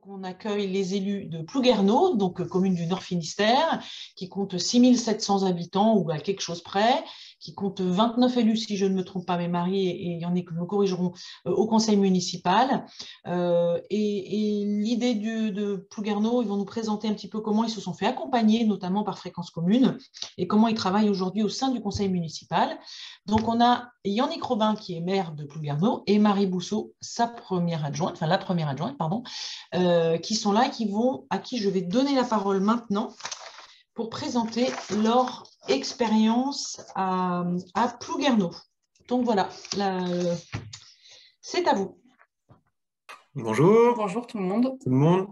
On accueille les élus de Plouguerneau, donc commune du Nord Finistère, qui compte 6700 habitants ou à quelque chose près, qui compte 29 élus, si je ne me trompe pas, mes maris, et il y en a que nous corrigerons, au conseil municipal. Et l'idée de Plouguerneau, ils vont nous présenter un petit peu comment ils se sont fait accompagner, notamment par Fréquence Commune, et comment ils travaillent aujourd'hui au sein du conseil municipal. Donc, on a Yannick Robin, qui est maire de Plouguerneau, et Marie Bousseau, sa première adjointe, enfin la première adjointe, pardon, qui sont là et à qui je vais donner la parole maintenant pour présenter leur expérience à Plouguerneau. Donc voilà, c'est à vous. Bonjour. Bonjour tout le monde. Tout le monde.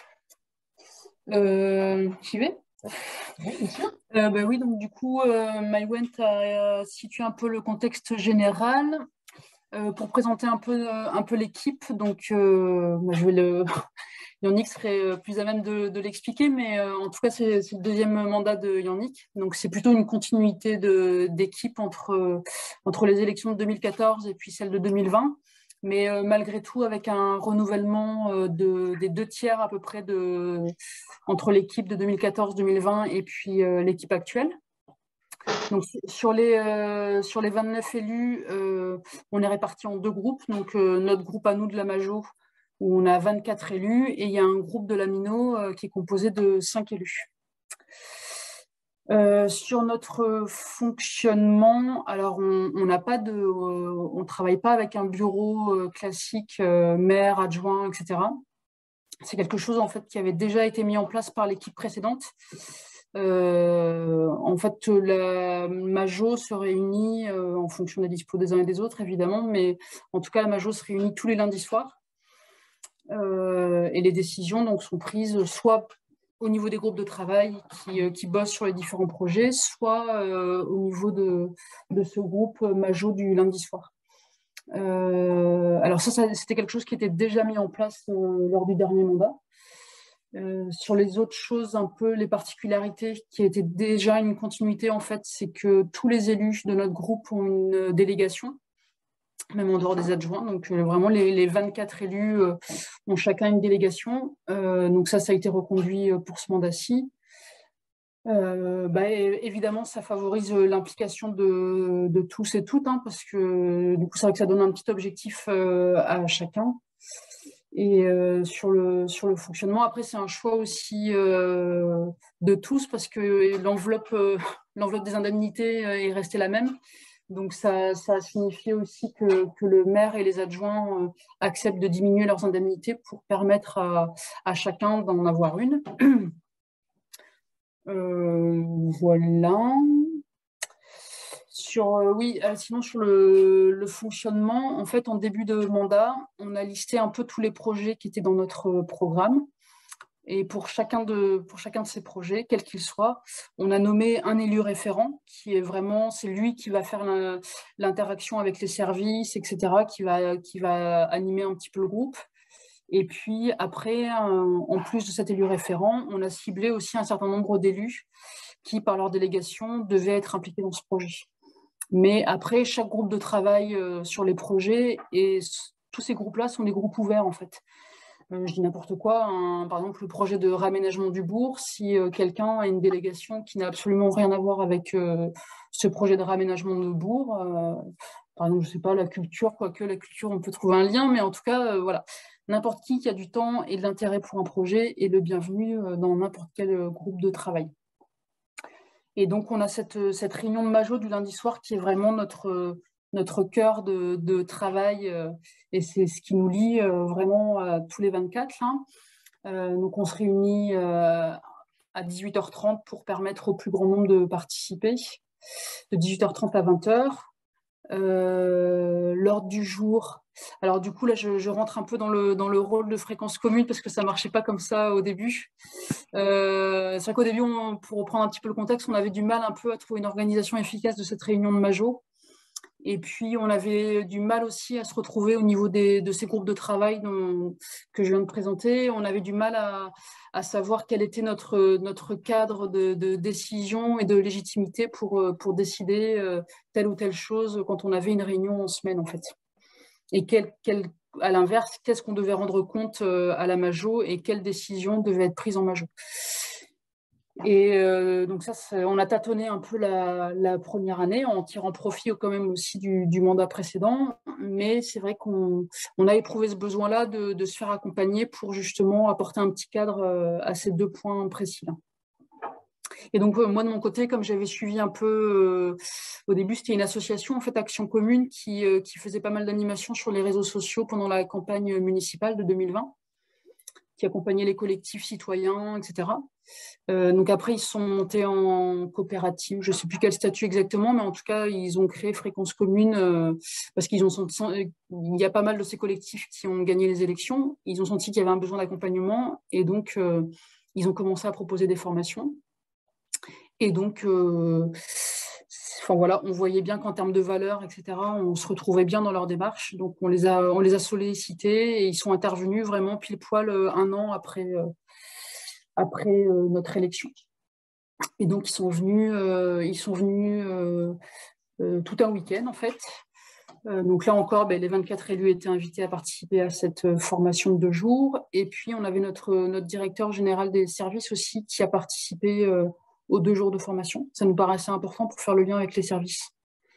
J'y vais? Oui, bien sûr. Oui, donc du coup, Maïwenn a situé un peu le contexte général. Pour présenter un peu l'équipe, donc moi, Yannick serait plus à même de l'expliquer, mais en tout cas, c'est le deuxième mandat de Yannick. Donc, c'est plutôt une continuité d'équipe entre les élections de 2014 et puis celles de 2020. Mais malgré tout, avec un renouvellement des 2 tiers à peu près entre l'équipe de 2014-2020 et puis l'équipe actuelle. Donc, sur les 29 élus, on est répartis en 2 groupes. Donc, notre groupe à nous de la Majo, où on a 24 élus, et il y a un groupe de la Mino qui est composé de 5 élus. Sur notre fonctionnement, alors on n'a pas on travaille pas avec un bureau classique, maire, adjoint, etc. C'est quelque chose en fait qui avait déjà été mis en place par l'équipe précédente. En fait, la Majo se réunit en fonction des dispos des uns et des autres, évidemment, mais en tout cas, la Majo se réunit tous les lundis soirs. Et les décisions donc, sont prises soit au niveau des groupes de travail qui bossent sur les différents projets, soit au niveau de ce groupe Majo du lundi soir. Alors ça, c'était quelque chose qui était déjà mis en place lors du dernier mandat. Sur les autres choses, un peu les particularités qui étaient déjà une continuité, en fait, c'est que tous les élus de notre groupe ont une délégation, même en dehors des adjoints. Donc, vraiment, les 24 élus ont chacun une délégation. Donc, ça a été reconduit pour ce mandat-ci. Évidemment, ça favorise l'implication de tous et toutes, hein, parce que du coup, c'est vrai que ça donne un petit objectif à chacun. Et sur le fonctionnement, après, c'est un choix aussi de tous parce que l'enveloppe des indemnités est restée la même. Donc, ça a signifié aussi que le maire et les adjoints acceptent de diminuer leurs indemnités pour permettre à chacun d'en avoir une. Voilà. Sinon sur le fonctionnement, en fait, en début de mandat, on a listé un peu tous les projets qui étaient dans notre programme. Et pour chacun de ces projets, quel qu'il soit, on a nommé un élu référent qui est vraiment, c'est lui qui va faire l'interaction avec les services, etc., qui va animer un petit peu le groupe. Et puis après, en plus de cet élu référent, on a ciblé aussi un certain nombre d'élus qui, par leur délégation, devaient être impliqués dans ce projet. Mais après, chaque groupe de travail sur les projets, et tous ces groupes-là sont des groupes ouverts, en fait. Je dis n'importe quoi, par exemple, le projet de réaménagement du bourg, si quelqu'un a une délégation qui n'a absolument rien à voir avec ce projet de réaménagement de bourg, par exemple, je ne sais pas, la culture, quoique la culture, on peut trouver un lien, mais en tout cas, voilà. N'importe qui a du temps et de l'intérêt pour un projet est le bienvenu dans n'importe quel groupe de travail. Et donc, on a cette réunion de Majo du lundi soir qui est vraiment notre cœur de travail et c'est ce qui nous lie vraiment tous les 24. Là. Donc, on se réunit à 18h30 pour permettre au plus grand nombre de participer, de 18h30 à 20h. L'ordre du jour. Alors du coup là je rentre un peu dans le rôle de Fréquence Commune parce que ça marchait pas comme ça au début. C'est vrai qu'au début, pour reprendre un petit peu le contexte, on avait du mal un peu à trouver une organisation efficace de cette réunion de Majo. Et puis on avait du mal aussi à se retrouver au niveau de ces groupes de travail que je viens de présenter. On avait du mal à savoir quel était notre cadre de décision et de légitimité pour décider telle ou telle chose quand on avait une réunion en semaine en fait. Et quel à l'inverse, qu'est-ce qu'on devait rendre compte à la Majo et quelles décisions devaient être prises en Majo. Et donc ça, on a tâtonné un peu la première année en tirant profit quand même aussi du mandat précédent, mais c'est vrai qu'on a éprouvé ce besoin-là de se faire accompagner pour justement apporter un petit cadre à ces 2 points précis-là. Et donc moi de mon côté, comme j'avais suivi un peu, au début c'était une association en fait Action Commune qui faisait pas mal d'animations sur les réseaux sociaux pendant la campagne municipale de 2020, qui accompagnait les collectifs citoyens, etc. Donc après, ils sont montés en coopérative, je ne sais plus quel statut exactement, mais en tout cas, ils ont créé Fréquence Commune parce qu'il y a pas mal de ces collectifs qui ont gagné les élections. Ils ont senti qu'il y avait un besoin d'accompagnement et donc ils ont commencé à proposer des formations. Et donc, enfin, voilà, on voyait bien qu'en termes de valeurs, etc., on se retrouvait bien dans leur démarche. Donc on les a sollicités et ils sont intervenus vraiment pile poil 1 an après notre élection. Et donc, ils sont venus tout un week-end, en fait. Donc là encore, les 24 élus étaient invités à participer à cette formation de 2 jours. Et puis, on avait notre directeur général des services aussi qui a participé aux 2 jours de formation. Ça nous paraissait important pour faire le lien avec les services.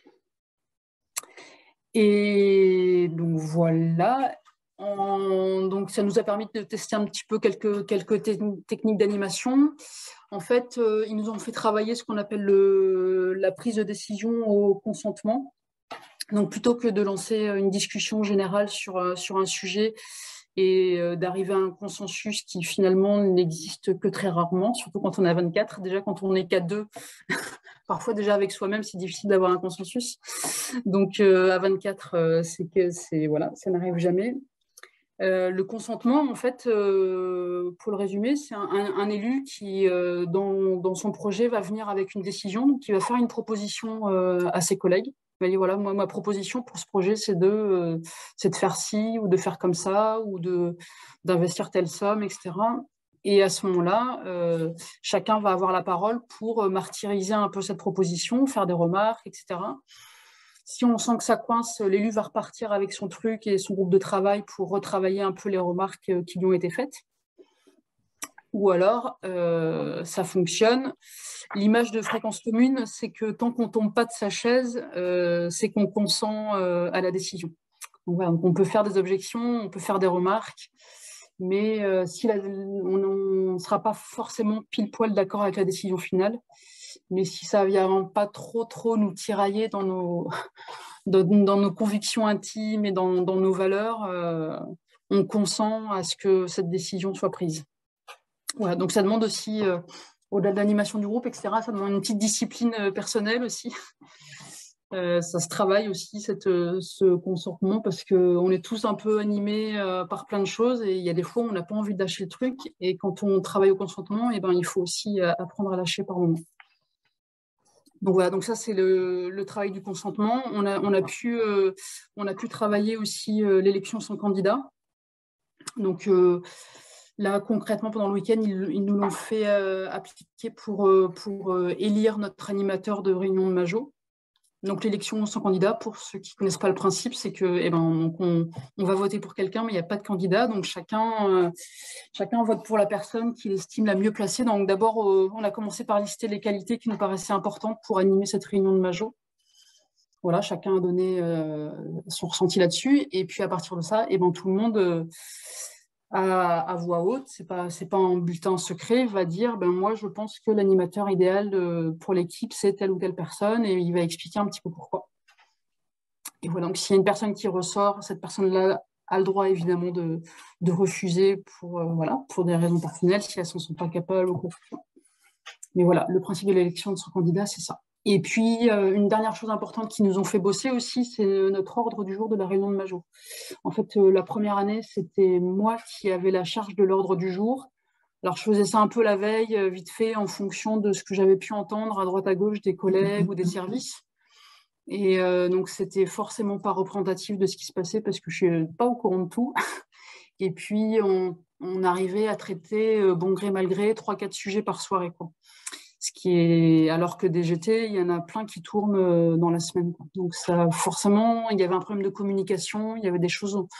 Et donc, voilà. Donc, ça nous a permis de tester un petit peu quelques techniques d'animation. En fait, ils nous ont fait travailler ce qu'on appelle la prise de décision au consentement. Donc, plutôt que de lancer une discussion générale sur un sujet et d'arriver à un consensus qui finalement n'existe que très rarement, surtout quand on est à 24. Déjà, quand on est qu'à 2, parfois déjà avec soi-même, c'est difficile d'avoir un consensus. Donc, à 24, voilà, ça n'arrive jamais. Le consentement, en fait, pour le résumer, c'est un élu qui, dans son projet, va venir avec une décision, qui va faire une proposition à ses collègues. Il va dire, voilà, moi, ma proposition pour ce projet, c'est de faire ci, ou de faire comme ça, ou d'investir telle somme, etc. Et à ce moment-là, chacun va avoir la parole pour martyriser un peu cette proposition, faire des remarques, etc. Si on sent que ça coince, l'élu va repartir avec son truc et son groupe de travail pour retravailler un peu les remarques qui lui ont été faites. Ou alors, ça fonctionne. L'image de Fréquence Commune, c'est que tant qu'on ne tombe pas de sa chaise, c'est qu'on consent à la décision. Donc, voilà, on peut faire des objections, on peut faire des remarques, mais si on ne sera pas forcément pile poil d'accord avec la décision finale. Mais si ça ne vient pas trop nous tirailler dans nos convictions intimes et dans nos valeurs, on consent à ce que cette décision soit prise. Voilà, donc ça demande aussi, au-delà de l'animation du groupe, etc., ça demande une petite discipline personnelle aussi. Ça se travaille aussi, ce consentement, parce qu'on est tous un peu animés par plein de choses et il y a des fois où on n'a pas envie de lâcher le truc. Et quand on travaille au consentement, il faut aussi apprendre à lâcher par moment. Donc voilà, donc ça c'est le travail du consentement. On a pu travailler aussi l'élection sans candidat. Donc là concrètement pendant le week-end, ils nous l'ont fait appliquer pour élire notre animateur de réunion de Majo. Donc l'élection sans candidat, pour ceux qui ne connaissent pas le principe, c'est que on va voter pour quelqu'un, mais il n'y a pas de candidat, donc chacun vote pour la personne qu'il estime la mieux placée. Donc d'abord, on a commencé par lister les qualités qui nous paraissaient importantes pour animer cette réunion de Majo. Voilà, chacun a donné son ressenti là-dessus, et puis à partir de ça, tout le monde à voix haute, c'est pas un bulletin secret, va dire moi je pense que l'animateur idéal pour l'équipe c'est telle ou telle personne, et il va expliquer un petit peu pourquoi. Et voilà, donc s'il y a une personne qui ressort, cette personne-là a le droit évidemment de refuser pour des raisons personnelles, si elles ne sont pas capables ou quoi. Mais voilà, le principe de l'élection de son candidat, c'est ça. Et puis, une dernière chose importante qui nous ont fait bosser aussi, c'est notre ordre du jour de la réunion de Majo. En fait, la première année, c'était moi qui avais la charge de l'ordre du jour. Alors, je faisais ça un peu la veille, vite fait, en fonction de ce que j'avais pu entendre à droite à gauche des collègues ou des services. Et donc, c'était forcément pas représentatif de ce qui se passait parce que je ne suis pas au courant de tout. Et puis, on arrivait à traiter, bon gré, mal gré, 3-4 sujets par soirée, quoi. Ce qui est, alors que des GT, il y en a plein qui tournent dans la semaine, quoi. Donc ça, forcément, il y avait un problème de communication, il y avait des choses,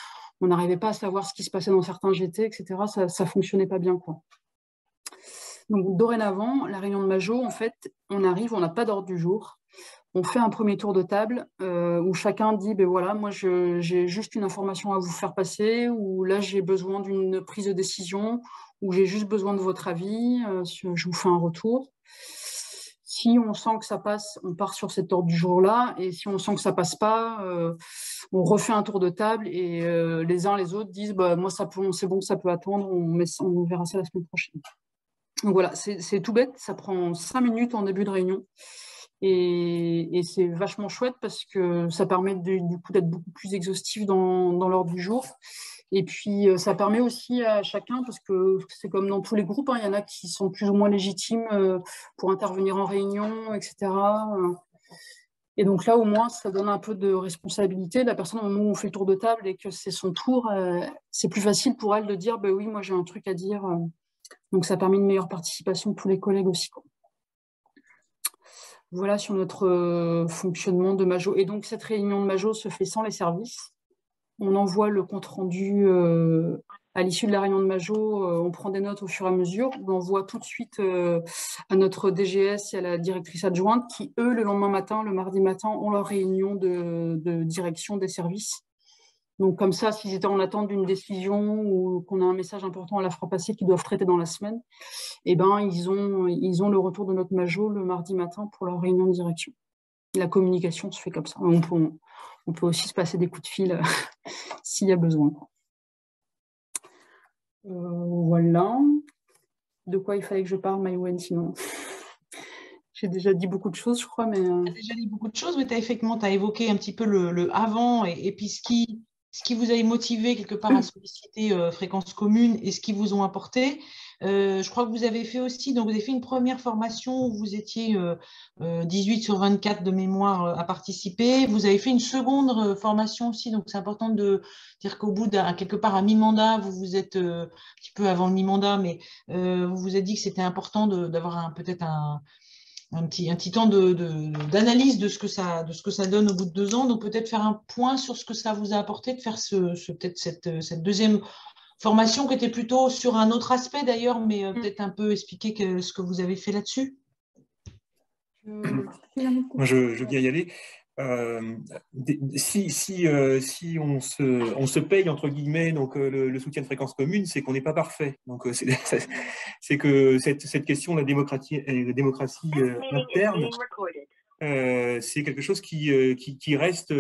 on n'arrivait pas à savoir ce qui se passait dans certains GT, etc. Ça ne fonctionnait pas bien, quoi. Donc, dorénavant, la réunion de Majo, en fait, on arrive, on n'a pas d'ordre du jour. On fait un premier tour de table où chacun dit, ben voilà, moi j'ai juste une information à vous faire passer, ou là j'ai besoin d'une prise de décision, ou j'ai juste besoin de votre avis, je vous fais un retour. Si on sent que ça passe, on part sur cet ordre du jour-là, et si on sent que ça passe pas, on refait un tour de table, et les uns les autres disent, bah, moi c'est bon, ça peut attendre, on verra ça la semaine prochaine. Donc voilà, c'est tout bête, ça prend 5 minutes en début de réunion. Et c'est vachement chouette parce que ça permet du coup d'être beaucoup plus exhaustif dans l'ordre du jour. Et puis, ça permet aussi à chacun, parce que c'est comme dans tous les groupes, hein, il y en a qui sont plus ou moins légitimes pour intervenir en réunion, etc. Et donc là, au moins, ça donne un peu de responsabilité. La personne, au moment où on fait le tour de table et que c'est son tour, c'est plus facile pour elle de dire bah, « oui, moi j'ai un truc à dire ». Donc ça permet une meilleure participation de tous les collègues aussi, quoi. Voilà sur notre fonctionnement de Majo. Et donc, cette réunion de Majo se fait sans les services. On envoie le compte-rendu à l'issue de la réunion de Majo. On prend des notes au fur et à mesure. On envoie tout de suite à notre DGS et à la directrice adjointe qui, eux, le lendemain matin, le mardi matin, ont leur réunion de direction des services. Donc, comme ça, s'ils étaient en attente d'une décision ou qu'on a un message important à la faire passer qu'ils doivent traiter dans la semaine, eh ben, ils ont le retour de notre Majo le mardi matin pour leur réunion de direction. La communication se fait comme ça. On peut aussi se passer des coups de fil s'il y a besoin. Voilà. De quoi il fallait que je parle, Maïwen, sinon j'ai déjà dit beaucoup de choses, je crois. Tu as déjà dit beaucoup de choses, mais tu as évoqué un petit peu le avant et puis ce qui vous a motivé quelque part à solliciter Fréquence Commune et ce qu'ils vous ont apporté. Je crois que vous avez fait aussi, donc vous avez fait une première formation où vous étiez 18 sur 24 de mémoire à participer. Vous avez fait une seconde formation aussi, donc c'est important de dire qu'au bout quelque part à mi-mandat, vous êtes un petit peu avant le mi-mandat, mais vous vous êtes dit que c'était important d'avoir peut-être un petit temps d'analyse de ce que ça donne au bout de 2 ans. Donc peut-être faire un point sur ce que ça vous a apporté, de faire peut-être cette deuxième formation qui était plutôt sur un autre aspect d'ailleurs, mais peut-être un peu expliquer ce que vous avez fait là-dessus. Moi, je veux bien y aller. Si on se paye, entre guillemets, donc, le soutien de Fréquence Commune, c'est qu'on n'est pas parfait. Donc, c'est que cette question de la démocratie interne, c'est quelque chose qui reste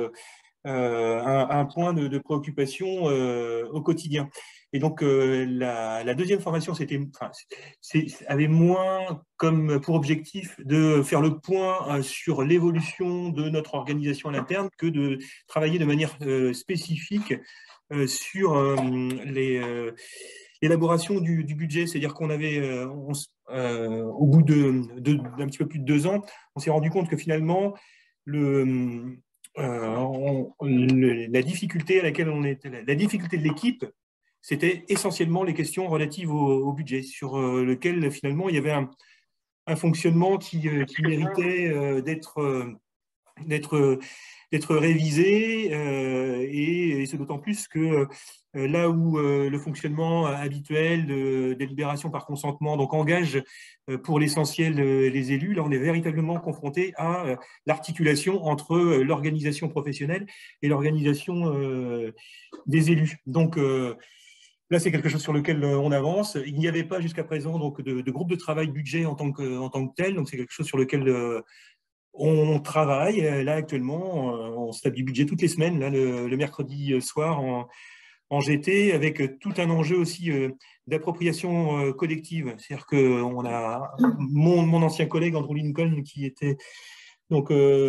un point de préoccupation au quotidien. Et donc, la deuxième formation avait moins comme pour objectif de faire le point sur l'évolution de notre organisation à l'interne que de travailler de manière spécifique sur l'élaboration du budget. C'est-à-dire qu'on avait, au bout d'un petit peu plus de 2 ans, on s'est rendu compte que finalement, la difficulté à laquelle on était, la difficulté de l'équipe, c'était essentiellement les questions relatives au budget, sur lequel finalement il y avait un fonctionnement qui méritait d'être révisé, et c'est d'autant plus que là où le fonctionnement habituel de délibération par consentement donc engage pour l'essentiel les élus, là on est véritablement confronté à l'articulation entre l'organisation professionnelle et l'organisation des élus. Donc là, c'est quelque chose sur lequel on avance. Il n'y avait pas jusqu'à présent donc, de groupe de travail budget en tant que tel, donc c'est quelque chose sur lequel on travaille. Là, actuellement, on se tape du budget toutes les semaines, là, le mercredi soir en GT, avec tout un enjeu aussi d'appropriation collective. C'est-à-dire qu'on a mon ancien collègue Andrew Lincoln, qui était donc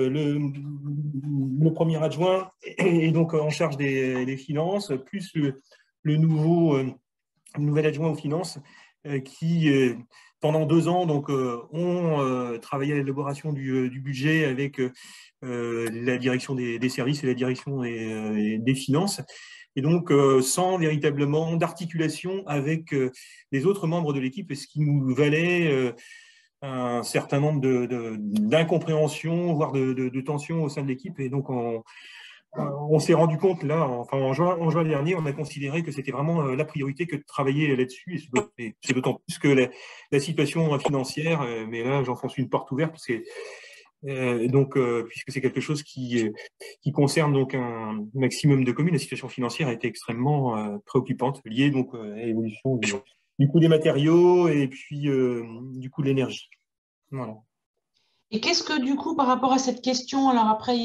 le premier adjoint et donc en charge des finances, plus le nouvel adjoint aux finances qui, pendant 2 ans, donc, ont travaillé à l'élaboration du budget avec la direction des services et la direction des finances. Et donc, sans véritablement d'articulation avec les autres membres de l'équipe, ce qui nous valait un certain nombre d'incompréhensions, voire de tensions au sein de l'équipe. Et donc, on s'est rendu compte là, enfin en juin dernier, on a considéré que c'était vraiment la priorité que de travailler là-dessus. Et c'est d'autant plus que la situation financière, mais là j'enfonce une porte ouverte, parce que puisque c'est quelque chose qui concerne donc un maximum de communes, la situation financière a été extrêmement préoccupante, liée donc à l'évolution du coût des matériaux et puis du coût de l'énergie. Voilà. Et qu'est-ce que du coup, par rapport à cette question, alors après,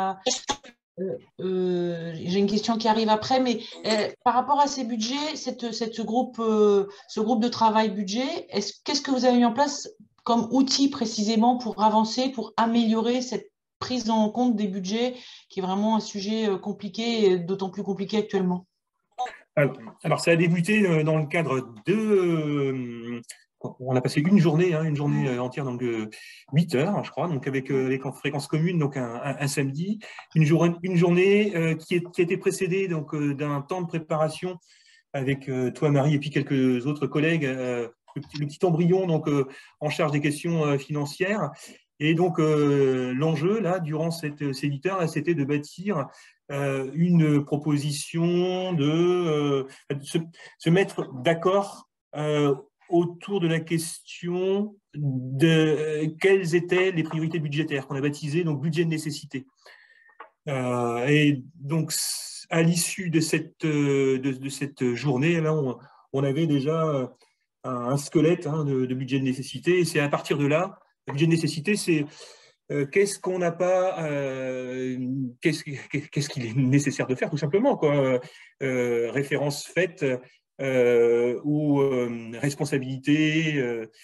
j'ai une question qui arrive après, mais par rapport à ces budgets, ce groupe de travail budget, qu'est-ce que vous avez mis en place comme outil précisément pour avancer, pour améliorer cette prise en compte des budgets, qui est vraiment un sujet compliqué, et d'autant plus compliqué actuellement? Alors, ça a débuté dans le cadre de... on a passé une journée entière, donc 8 heures, je crois, donc avec en fréquence commune, donc un samedi, une journée qui a été précédée donc d'un temps de préparation avec toi, Marie, et puis quelques autres collègues, le petit embryon donc en charge des questions financières. Et donc l'enjeu là, durant ces 8 heures, c'était de bâtir une proposition de se mettre d'accord autour de la question de quelles étaient les priorités budgétaires qu'on a baptisées donc budget de nécessité. Et donc à l'issue de cette journée là, on avait déjà un squelette de budget de nécessité, et c'est à partir de là, le budget de nécessité, c'est qu'est-ce qu'on n'a pas, qu'est-ce qu'il est nécessaire de faire, tout simplement, quoi. Référence faite ou responsabilité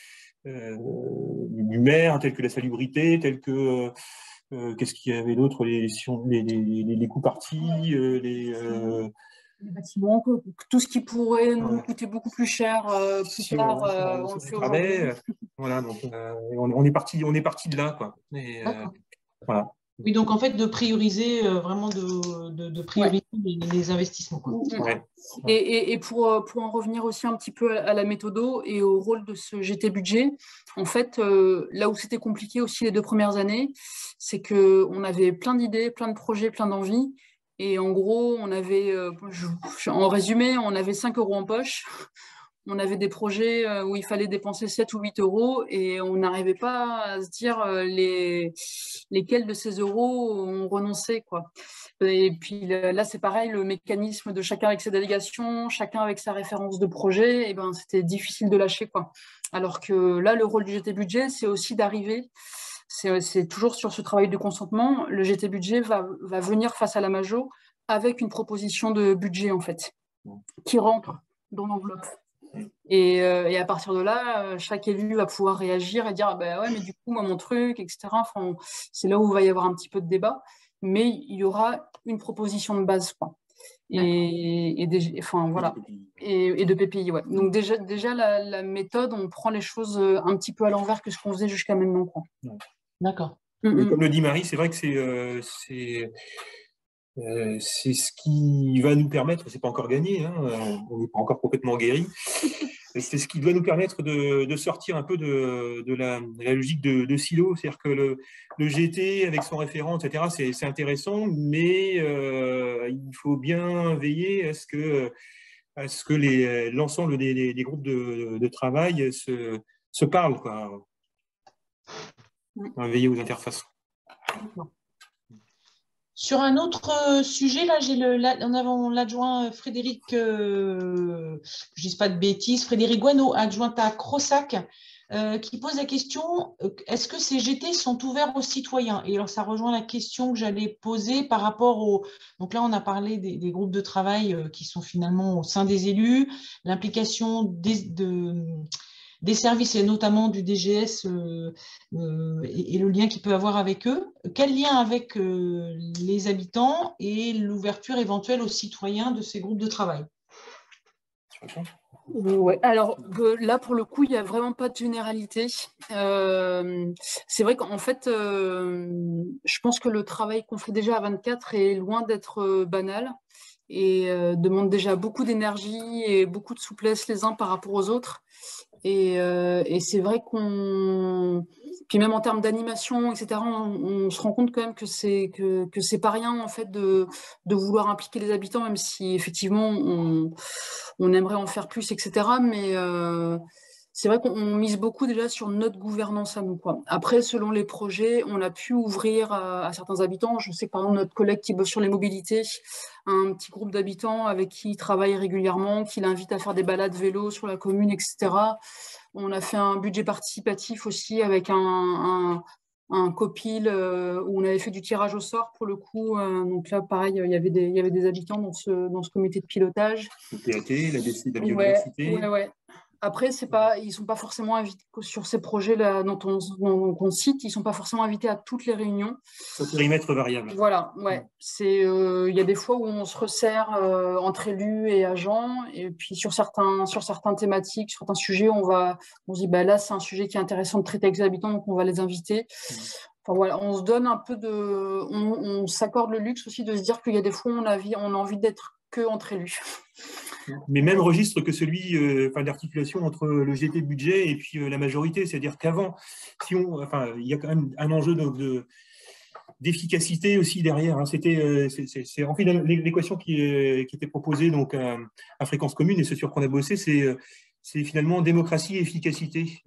du maire, telle que la salubrité, telle que qu'est-ce qu'il y avait d'autre, les coûts partis, les bâtiments, tout ce qui pourrait nous coûter beaucoup plus cher plus tard, on le fait aujourd'hui. Voilà, donc on est parti de là, quoi. Et, voilà. Oui, donc en fait, de prioriser, vraiment de prioriser les investissements, quoi. Ouais. Et pour en revenir aussi un petit peu à la méthodo et au rôle de ce GT budget, en fait, là où c'était compliqué aussi les 2 premières années, c'est qu'on avait plein d'idées, plein de projets, plein d'envies. Et en gros, on avait, en résumé, on avait 5 € en poche. On avait des projets où il fallait dépenser 7 ou 8 € et on n'arrivait pas à se dire lesquels de ces euros on renonçait, quoi. Et puis là, c'est pareil, le mécanisme de chacun avec ses délégations, chacun avec sa référence de projet, et ben, c'était difficile de lâcher, quoi. Alors que là, le rôle du GT budget, c'est aussi d'arriver, c'est toujours sur ce travail de consentement, le GT budget va venir face à la Majo avec une proposition de budget, en fait, qui rentre dans l'enveloppe. Et à partir de là, chaque élu va pouvoir réagir et dire ah ben ouais, mais du coup, moi, mon truc, etc. Enfin, c'est là où il va y avoir un petit peu de débat, mais il y aura une proposition de base, quoi. Enfin, voilà. Et de PPI, ouais. Donc déjà la méthode, on prend les choses un petit peu à l'envers que ce qu'on faisait jusqu'à maintenant, quoi. D'accord. Comme le dit Marie, c'est vrai que c'est ce qui va nous permettre, c'est pas encore gagné, on n'est pas encore complètement guéri, c'est ce qui doit nous permettre de sortir un peu de la logique de silo, c'est-à-dire que le GT avec son référent, etc., c'est intéressant, mais il faut bien veiller à ce que l'ensemble des groupes de travail se parlent, quoi. Veiller aux interfaces. Sur un autre sujet, là, on a l'adjoint Frédéric, je ne dis pas de bêtises, Frédéric Guano, adjoint à Crossac, qui pose la question, est-ce que ces GT sont ouverts aux citoyens? Et alors, ça rejoint la question que j'allais poser par rapport au... Donc là, on a parlé des groupes de travail qui sont finalement au sein des élus, l'implication des services et notamment du DGS et le lien qu'il peut avoir avec eux. Quel lien avec les habitants et l'ouverture éventuelle aux citoyens de ces groupes de travail? Ouais. Alors là, pour le coup, il n'y a vraiment pas de généralité. C'est vrai qu'en fait, je pense que le travail qu'on fait déjà à 24 est loin d'être banal et demande déjà beaucoup d'énergie et beaucoup de souplesse les uns par rapport aux autres. Et c'est vrai qu'on Puis même en termes d'animation, etc., on se rend compte quand même que c'est pas rien en fait de vouloir impliquer les habitants, même si effectivement on aimerait en faire plus, etc. Mais c'est vrai qu'on mise beaucoup déjà sur notre gouvernance à nous, quoi. Après, selon les projets, on a pu ouvrir à certains habitants. Je sais que par exemple notre collègue qui bosse sur les mobilités, un petit groupe d'habitants avec qui il travaille régulièrement, qui l'invite à faire des balades vélo sur la commune, etc. On a fait un budget participatif aussi avec un copil où on avait fait du tirage au sort pour le coup. Donc là, pareil, il y avait des habitants dans ce comité de pilotage. Le PAT, la Ouais, biodiversité. ouais. Après, ils sont pas forcément invités sur ces projets-là qu'on cite, ils sont pas forcément invités à toutes les réunions. Sur périmètre variable. Voilà, ouais. Il y a des fois où on se resserre entre élus et agents, et puis sur certaines thématiques, sur certains sujets, on se dit, bah là, c'est un sujet qui est intéressant de traiter avec les habitants, donc on va les inviter. Enfin voilà, on se donne un peu on s'accorde le luxe aussi de se dire qu'il y a des fois où on a envie d'être que entre élus. Mais même registre que celui d'articulation entre le GT budget et puis la majorité, c'est-à-dire qu'avant, il y a quand même un enjeu d'efficacité aussi derrière. Hein. C'est en fait l'équation qui était proposée donc à Fréquence Commune, et ce sur quoi on a bossé, c'est finalement démocratie et efficacité.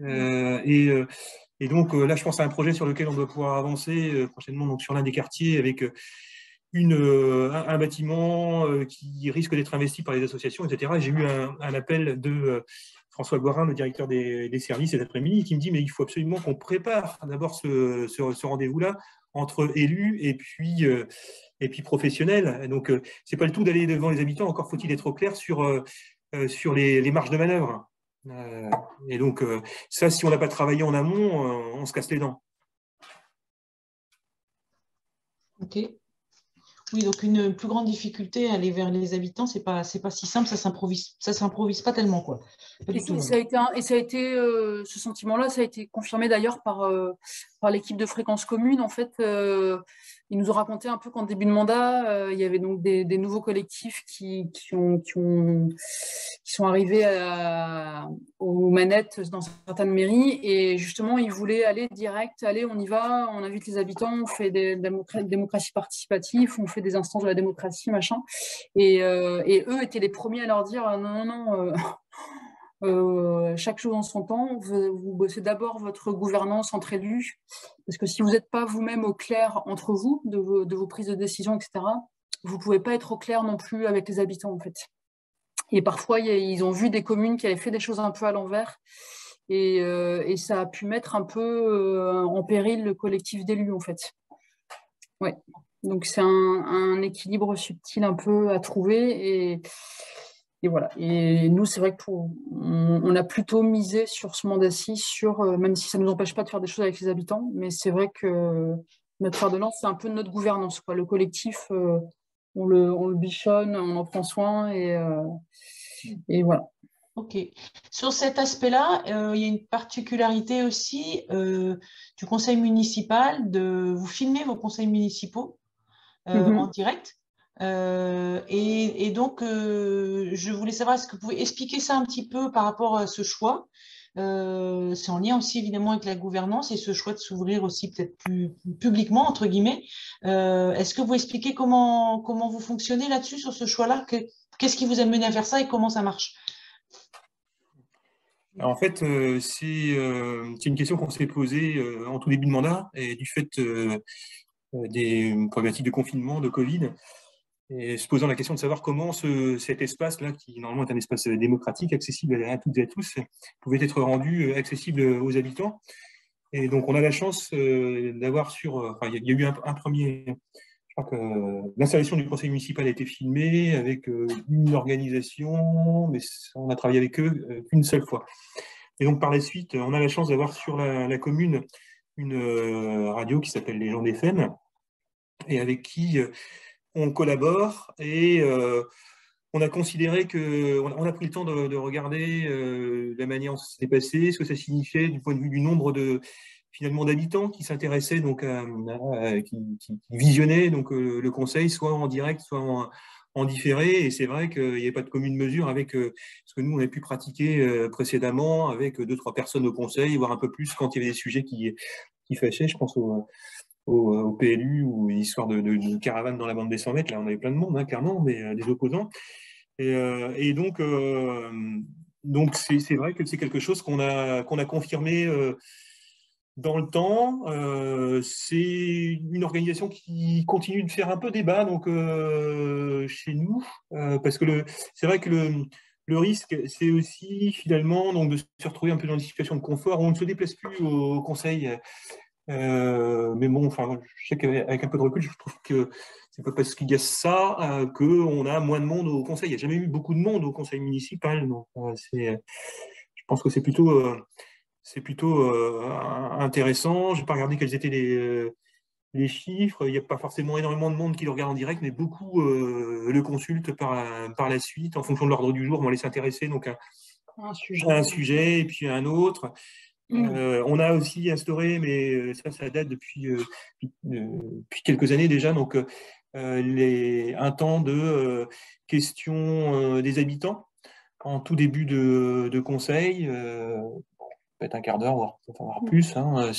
Et donc là, je pense à un projet sur lequel on doit pouvoir avancer prochainement, donc sur l'un des quartiers, avec un bâtiment qui risque d'être investi par les associations, etc. Et j'ai eu un appel de François Guarin, le directeur des services, cet après-midi, qui me dit mais il faut absolument qu'on prépare d'abord ce rendez-vous-là entre élus et puis professionnels. Donc, c'est pas le tout d'aller devant les habitants, encore faut-il être au clair sur les marges de manœuvre. Et donc, ça, si on n'a pas travaillé en amont, on se casse les dents. Ok. Oui, donc une plus grande difficulté à aller vers les habitants, c'est pas si simple, ça s'improvise pas tellement, quoi. Pas du tout. Ça a été ce sentiment-là, ça a été confirmé d'ailleurs par l'équipe de Fréquence Commune. En fait, ils nous ont raconté un peu qu'en début de mandat, il y avait donc des nouveaux collectifs qui sont arrivés aux manettes dans certaines mairies, et justement, ils voulaient aller direct, allez, on y va, on invite les habitants, on fait des démocraties participatives, on fait des instances de la démocratie, machin. Et eux étaient les premiers à leur dire non. Chaque chose en son temps, vous bossez d'abord votre gouvernance entre élus, parce que si vous n'êtes pas vous-même au clair entre vous, de vos prises de décision, etc., vous ne pouvez pas être au clair non plus avec les habitants, en fait. Et parfois, ils ont vu des communes qui avaient fait des choses un peu à l'envers, et ça a pu mettre un peu en péril le collectif d'élus, en fait. Ouais. Donc, c'est un équilibre subtil un peu à trouver, et voilà. Et nous, c'est vrai qu'on a plutôt misé sur ce mandat-ci, même si ça ne nous empêche pas de faire des choses avec les habitants, mais c'est vrai que notre fer de lance, c'est un peu notre gouvernance, quoi. Le collectif, on le bichonne, on en prend soin, et voilà. Ok. Sur cet aspect-là, il y a une particularité aussi du conseil municipal, vous filmez vos conseils municipaux en direct. Et donc, je voulais savoir, est-ce que vous pouvez expliquer ça un petit peu par rapport à ce choix? C'est en lien aussi évidemment avec la gouvernance et ce choix de s'ouvrir aussi peut-être plus publiquement, entre guillemets. Est-ce que vous expliquez comment vous fonctionnez là-dessus, sur ce choix-là? Qu'est-ce qui vous a mené à faire ça et comment ça marche? Alors, en fait, c'est une question qu'on s'est posée en tout début de mandat, et du fait des problématiques de confinement, de Covid, et se posant la question de savoir comment cet espace-là, qui normalement est un espace démocratique, accessible à toutes et à tous, pouvait être rendu accessible aux habitants. Et donc, on a la chance d'avoir il y a eu un premier... Je crois que l'installation du conseil municipal a été filmée avec une organisation, mais on a travaillé avec eux qu'une seule fois. Et donc, par la suite, on a la chance d'avoir sur la commune une radio qui s'appelle Les Gens FM, et avec qui on collabore, et on a considéré on a pris le temps de regarder la manière dont ça s'est passé, ce que ça signifiait du point de vue du nombre finalement d'habitants qui s'intéressaient, donc qui visionnaient donc le conseil, soit en direct, soit en différé, et c'est vrai qu'il n'y avait pas de commune mesure avec ce que nous, on avait pu pratiquer précédemment avec 2-3 personnes au conseil, voire un peu plus quand il y avait des sujets qui fâchaient. Je pense au PLU ou une histoire de caravane dans la bande des 100 mètres. Là, on avait plein de monde, hein, clairement, mais des opposants. Et donc c'est vrai que c'est quelque chose qu'on a confirmé dans le temps. C'est une organisation qui continue de faire un peu débat donc, chez nous, parce que c'est vrai que le risque, c'est aussi finalement donc, de se retrouver un peu dans une situation de confort où on ne se déplace plus au conseil. Mais bon, enfin, je sais qu'avec un peu de recul, je trouve que c'est pas parce qu'il y a ça qu'on a moins de monde au conseil. Il n'y a jamais eu beaucoup de monde au conseil municipal. Donc, je pense que c'est plutôt intéressant. Je n'ai pas regardé quels étaient les chiffres. Il n'y a pas forcément énormément de monde qui le regarde en direct, mais beaucoup le consultent par la suite en fonction de l'ordre du jour. On va aller s'intéresser donc à un sujet et puis à un autre. On a aussi instauré, mais ça date depuis quelques années déjà, donc un temps de questions des habitants en tout début de conseil, peut-être un quart d'heure, voire plus. Hein,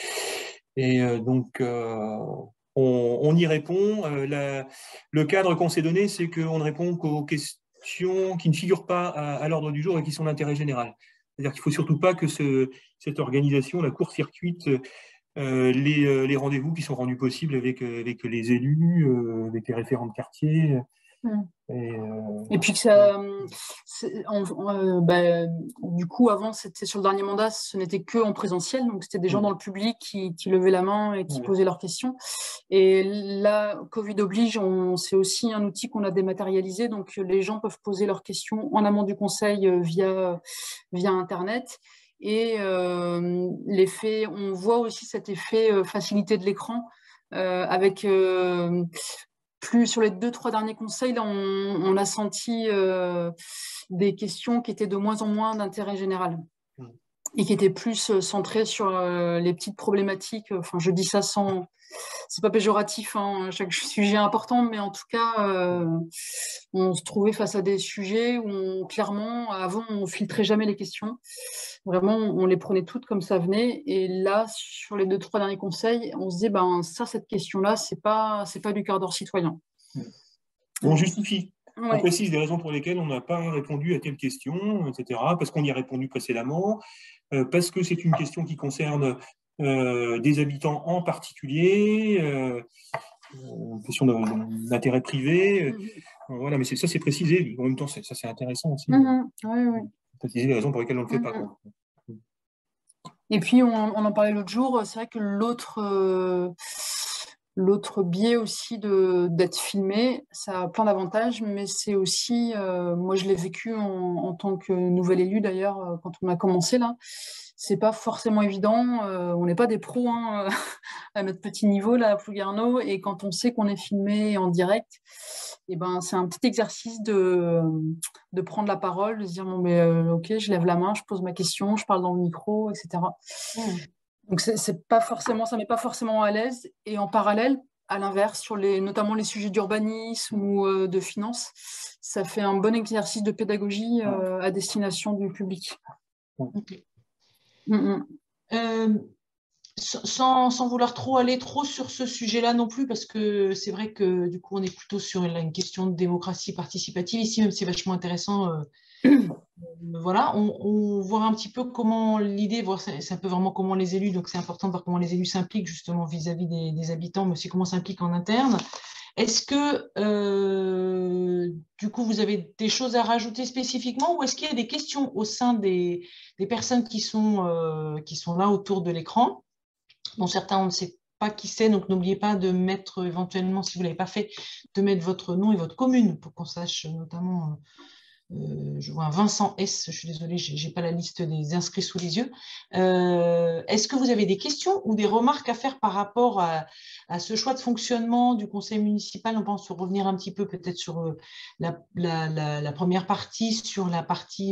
donc on y répond. Le cadre qu'on s'est donné, c'est qu'on ne répond qu'aux questions qui ne figurent pas à l'ordre du jour et qui sont d'intérêt général. C'est-à-dire qu'il ne faut surtout pas que cette organisation, la court-circuite, les rendez-vous qui sont rendus possibles avec les élus, avec les référents de quartier. Et puis que ça, du coup, avant, c'était sur le dernier mandat, ce n'était que en présentiel, donc c'était des gens dans le public qui levaient la main et qui posaient leurs questions. Et là, Covid oblige, c'est aussi un outil qu'on a dématérialisé, donc les gens peuvent poser leurs questions en amont du conseil via Internet. Et l'effet, on voit aussi cet effet facilité de l'écran avec plus sur les 2-3 derniers conseils, là, on a senti des questions qui étaient de moins en moins d'intérêt général et qui étaient plus centrées sur les petites problématiques. Enfin, je dis ça sans... C'est pas péjoratif, hein, chaque sujet est important, mais en tout cas, on se trouvait face à des sujets où clairement, avant, on filtrait jamais les questions. Vraiment, on les prenait toutes comme ça venait. Et là, sur les 2-3 derniers conseils, on se disait, cette question-là, c'est pas du quart d'heure citoyen. On justifie. Ouais. On précise les raisons pour lesquelles on n'a pas répondu à telle question, etc. Parce qu'on y a répondu précédemment, parce que c'est une question qui concerne des habitants en particulier, une question d'intérêt privé. Voilà, mais ça, c'est précisé. En même temps, ça, c'est intéressant aussi. Oui. Préciser les raisons pour lesquelles on ne le fait pas. Et puis, on en parlait l'autre jour, c'est vrai que l'autre biais aussi d'être filmé, ça a plein d'avantages, mais c'est aussi, moi je l'ai vécu en tant que nouvel élu d'ailleurs, quand on a commencé là, c'est pas forcément évident, on n'est pas des pros hein, à notre petit niveau là à Plouguerneau, et quand on sait qu'on est filmé en direct, et c'est un petit exercice de prendre la parole, de se dire bon mais ok, je lève la main, je pose ma question, je parle dans le micro, etc. Donc c'est pas forcément, ça met pas forcément à l'aise. Et en parallèle, à l'inverse, sur notamment les sujets d'urbanisme ou de finance, ça fait un bon exercice de pédagogie à destination du public. Okay. Sans vouloir aller trop sur ce sujet-là non plus, parce que c'est vrai que du coup on est plutôt sur une question de démocratie participative ici, même si c'est vachement intéressant. Voilà, on voit un petit peu comment l'idée, c'est un peu vraiment comment les élus, donc c'est important de voir comment les élus s'impliquent justement vis-à-vis des habitants, mais aussi comment s'impliquent en interne. Est-ce que du coup vous avez des choses à rajouter spécifiquement, ou est-ce qu'il y a des questions au sein des personnes qui sont là autour de l'écran, dont certains on ne sait pas qui c'est, donc n'oubliez pas de mettre éventuellement, si vous ne l'avez pas fait, de mettre votre nom et votre commune pour qu'on sache notamment Je vois un Vincent S, je suis désolée, je n'ai pas la liste des inscrits sous les yeux. Est-ce que vous avez des questions ou des remarques à faire par rapport à ce choix de fonctionnement du conseil municipal? On pense revenir un petit peu peut-être sur la première partie, sur la partie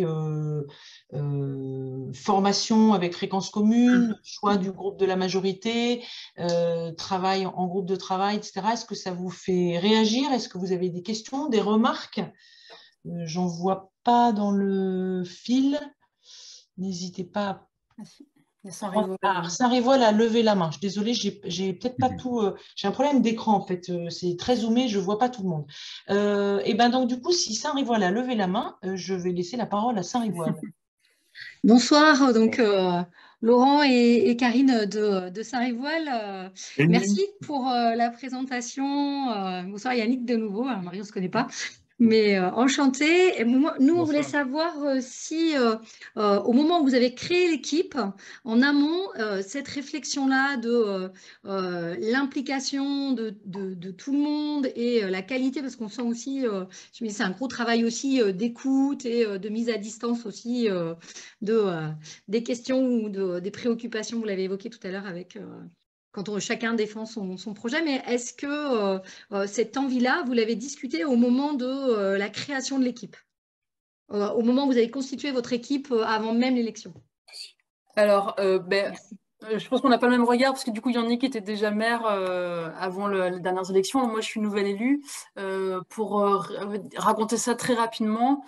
formation avec fréquence commune, choix du groupe de la majorité, travail en groupe de travail, etc. Est-ce que ça vous fait réagir? Est-ce que vous avez des questions, des remarques? J'en vois pas dans le fil. N'hésitez pas. Saint-Rivoal a levé la main. Je suis désolée, j'ai peut-être pas tout. J'ai un problème d'écran en fait. C'est très zoomé, je vois pas tout le monde. Et ben donc du coup, si Saint-Rivoal a levé la main, je vais laisser la parole à Saint-Rivoal. Bonsoir, donc Laurent et Karine de Saint-Rivoal. Merci pour la présentation. Bonsoir Yannick de nouveau. Alors, Marie, on ne se connaît pas, mais enchanté. Nous, on voulait savoir si au moment où vous avez créé l'équipe, en amont, cette réflexion-là de l'implication de tout le monde et la qualité, parce qu'on sent aussi, c'est un gros travail aussi d'écoute et de mise à distance aussi des questions ou des préoccupations, vous l'avez évoqué tout à l'heure avec quand chacun défend son projet, mais est-ce que cette envie-là, vous l'avez discuté au moment de la création de l'équipe, au moment où vous avez constitué votre équipe avant même l'élection? Alors, je pense qu'on n'a pas le même regard parce que du coup, Yannick était déjà maire avant les dernières élections. Moi, je suis nouvelle élue. Pour raconter ça très rapidement,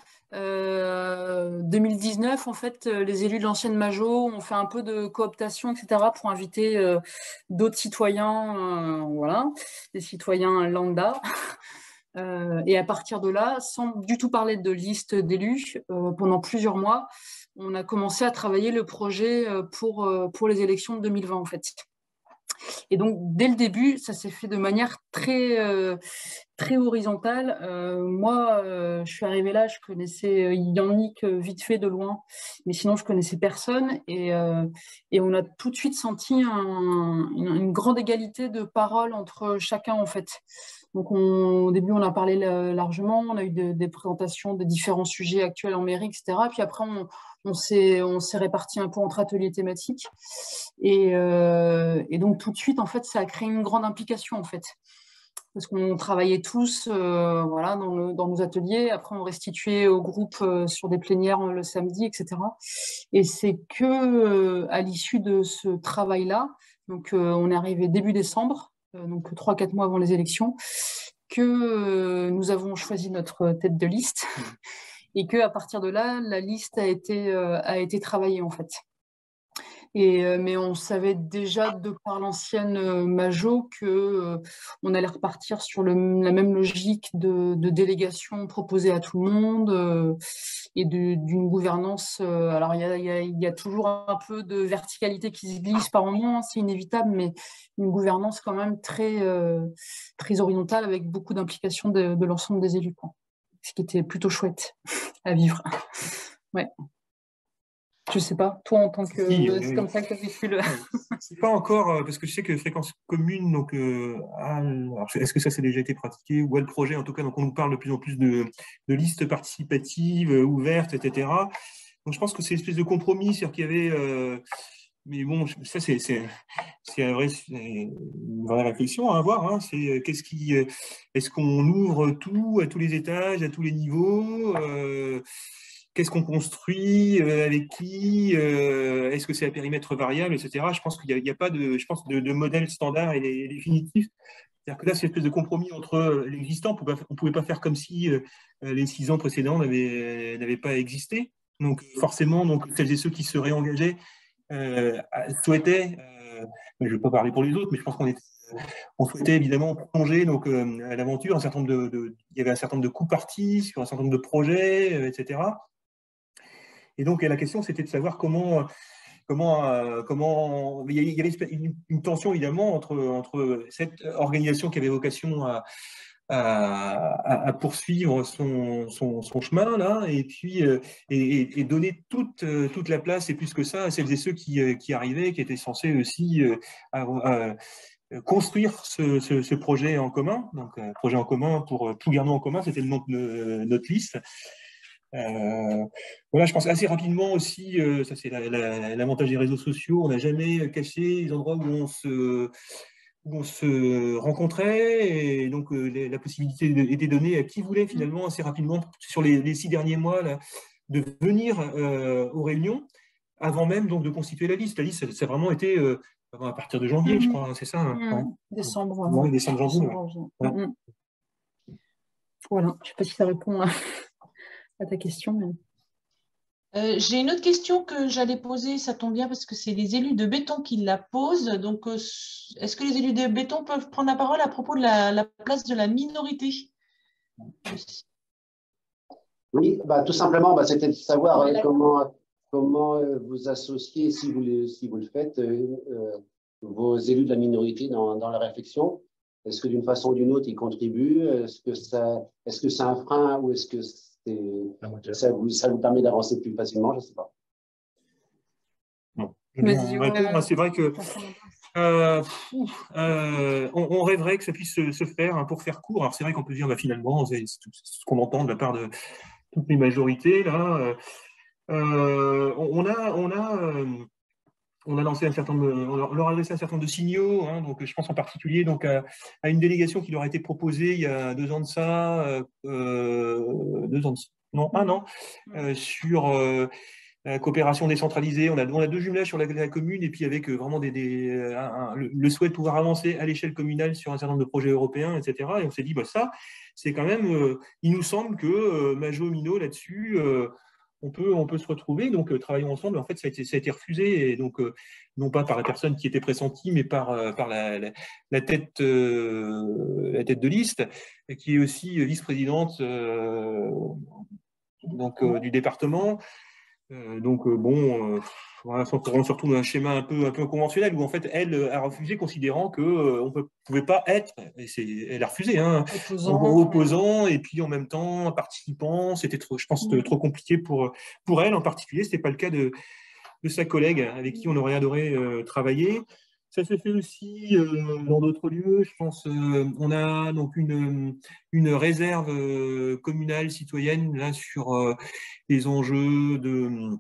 2019, en fait, les élus de l'ancienne Majo ont fait un peu de cooptation, etc., pour inviter d'autres citoyens, voilà, des citoyens lambda. Et à partir de là, sans du tout parler de liste d'élus, pendant plusieurs mois, on a commencé à travailler le projet pour les élections de 2020, en fait. Et donc, dès le début, ça s'est fait de manière très horizontale. Moi, je suis arrivée là, je connaissais Yannick vite fait de loin, mais sinon, je connaissais personne. Et on a tout de suite senti une grande égalité de parole entre chacun, en fait. Donc, au début, on a parlé largement, on a eu des présentations des différents sujets actuels en mairie, etc. Puis après, on s'est répartis un peu entre ateliers thématiques. Et donc, tout de suite, en fait, ça a créé une grande implication, en fait. Parce qu'on travaillait tous voilà, dans nos ateliers. Après, on restituait au groupe sur des plénières le samedi, etc. Et c'est que à l'issue de ce travail-là, donc on est arrivé début décembre, donc 3-4 mois avant les élections, que nous avons choisi notre tête de liste et qu'à partir de là, la liste a été travaillée, en fait. Mais on savait déjà de par l'ancienne Majo qu'on allait repartir sur la même logique de délégation proposée à tout le monde et d'une gouvernance. Alors, il y a toujours un peu de verticalité qui se glisse par moment, c'est inévitable, mais une gouvernance quand même très horizontale avec beaucoup d'implication de l'ensemble des élus, quoi. Ce qui était plutôt chouette à vivre. Ouais. Je sais pas, toi en tant que... c'est comme ça que tu as vécu le... C'est pas encore, parce que je sais que fréquence commune, donc, est-ce que ça s'est déjà été pratiqué, ou le projet en tout cas, donc on nous parle de plus en plus de listes participatives, ouvertes, etc. Donc je pense que c'est une espèce de compromis, c'est-à-dire qu'il y avait... mais bon, ça c'est une vraie réflexion à avoir, hein. C'est est-ce qu'on ouvre tout à tous les étages, à tous les niveaux, qu'est-ce qu'on construit, avec qui, est-ce que c'est à périmètre variable, etc. Je pense qu'il n'y a pas de modèle standard et définitif. C'est-à-dire que là, c'est une espèce de compromis entre l'existant. On ne pouvait pas faire comme si les 6 ans précédents n'avaient pas existé. Donc forcément, celles et ceux qui se réengageaient souhaitaient, je ne vais pas parler pour les autres, mais je pense qu'on souhaitait évidemment plonger à l'aventure. Il y avait un certain nombre de coups partis sur un certain nombre de projets, etc. Et donc, la question, c'était de savoir comment il y avait une tension, évidemment, entre cette organisation qui avait vocation à poursuivre son chemin, là, et puis et donner toute la place, et plus que ça, à celles et ceux qui arrivaient, qui étaient censés aussi construire ce projet en commun. Donc, projet en commun pour Plouguerneau en commun, c'était le nom de notre liste. Voilà, je pense assez rapidement aussi, ça c'est l'avantage des réseaux sociaux, on n'a jamais caché les endroits où on se rencontrait, et donc la possibilité était donnée à qui voulait finalement assez rapidement, sur les 6 derniers mois, là, de venir aux réunions, avant même donc de constituer la liste. La liste, ça a vraiment été à partir de janvier, je crois, hein, c'est ça, hein, ouais. Décembre. Ouais, décembre, janvier. Ouais. Voilà, je ne sais pas si ça répond à ta question. Mais... J'ai une autre question que j'allais poser, ça tombe bien parce que c'est les élus de Béton qui la posent. Donc, est-ce que les élus de Béton peuvent prendre la parole à propos de la place de la minorité? Oui, tout simplement, c'était de savoir comment vous associez, si vous le faites, vos élus de la minorité dans la réflexion. Est-ce que d'une façon ou d'une autre, ils contribuent? Est-ce que c'est un frein, ou est-ce que ça vous permet d'avancer plus facilement? Je ne sais pas. Bon, c'est vrai que on rêverait que ça puisse se faire, hein, pour faire court. Alors c'est vrai qu'on peut dire finalement, c'est ce qu'on entend de la part de toutes les majorités là. On a lancé un certain nombre, on leur a adressé un certain nombre de signaux, hein, donc je pense en particulier donc à une délégation qui leur a été proposée il y a 2 ans de ça, 2 ans non, 1 an, sur la coopération décentralisée. On a 2 jumelages sur la commune, et puis avec vraiment le souhait de pouvoir avancer à l'échelle communale sur un certain nombre de projets européens, etc. Et on s'est dit, ça, c'est quand même, il nous semble que Majo, Minot, là-dessus, on peut se retrouver, donc travaillons ensemble. En fait, ça a été refusé, et donc non pas par la personne qui était pressentie, mais par la tête de liste, qui est aussi vice-présidente du département. Voilà, surtout dans un schéma un peu conventionnel, où en fait elle a refusé, considérant que on ne pouvait pas être, elle a refusé, hein, opposant et puis en même temps participant. C'était je pense trop compliqué pour elle en particulier. C'était pas le cas de sa collègue avec qui on aurait adoré travailler. Ça se fait aussi dans d'autres lieux. Je pense on a donc une réserve communale citoyenne là sur les enjeux de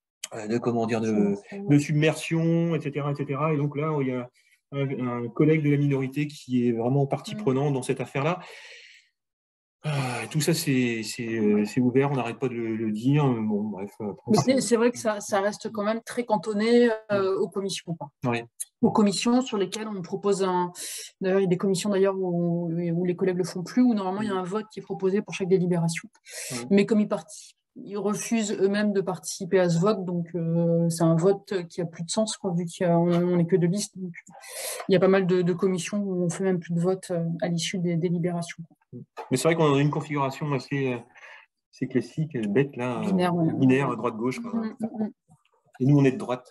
submersion, etc., etc. Et donc là, il y a un collègue de la minorité qui est vraiment partie prenante dans cette affaire-là. Tout ça, c'est ouvert, on n'arrête pas de le dire. Bon, bref, c'est vrai que ça reste quand même très cantonné aux commissions. Oui. Aux commissions sur lesquelles on propose D'ailleurs, il y a des commissions d'ailleurs où les collègues ne le font plus, où normalement il y a un vote qui est proposé pour chaque délibération. Mais comme ils refusent eux-mêmes de participer à ce vote, donc c'est un vote qui a plus de sens, quoi, vu qu'on n'est que 2 listes. Donc, il y a pas mal de commissions où on fait même plus de vote à l'issue des délibérations. Mais c'est vrai qu'on a une configuration assez classique, bête là, binaire, droite-gauche. Et nous, on est de droite.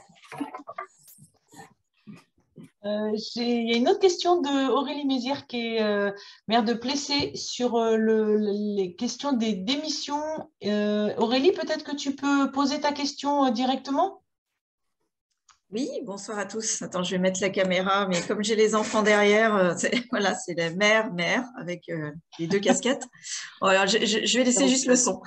Il y a une autre question de Aurélie Mézières, qui est maire de Plessé, sur les questions des démissions. Aurélie, peut-être que tu peux poser ta question directement? Oui, bonsoir à tous. Attends, je vais mettre la caméra, mais comme j'ai les enfants derrière, voilà, c'est la mère avec les 2 casquettes. Bon, alors, je vais laisser juste le son.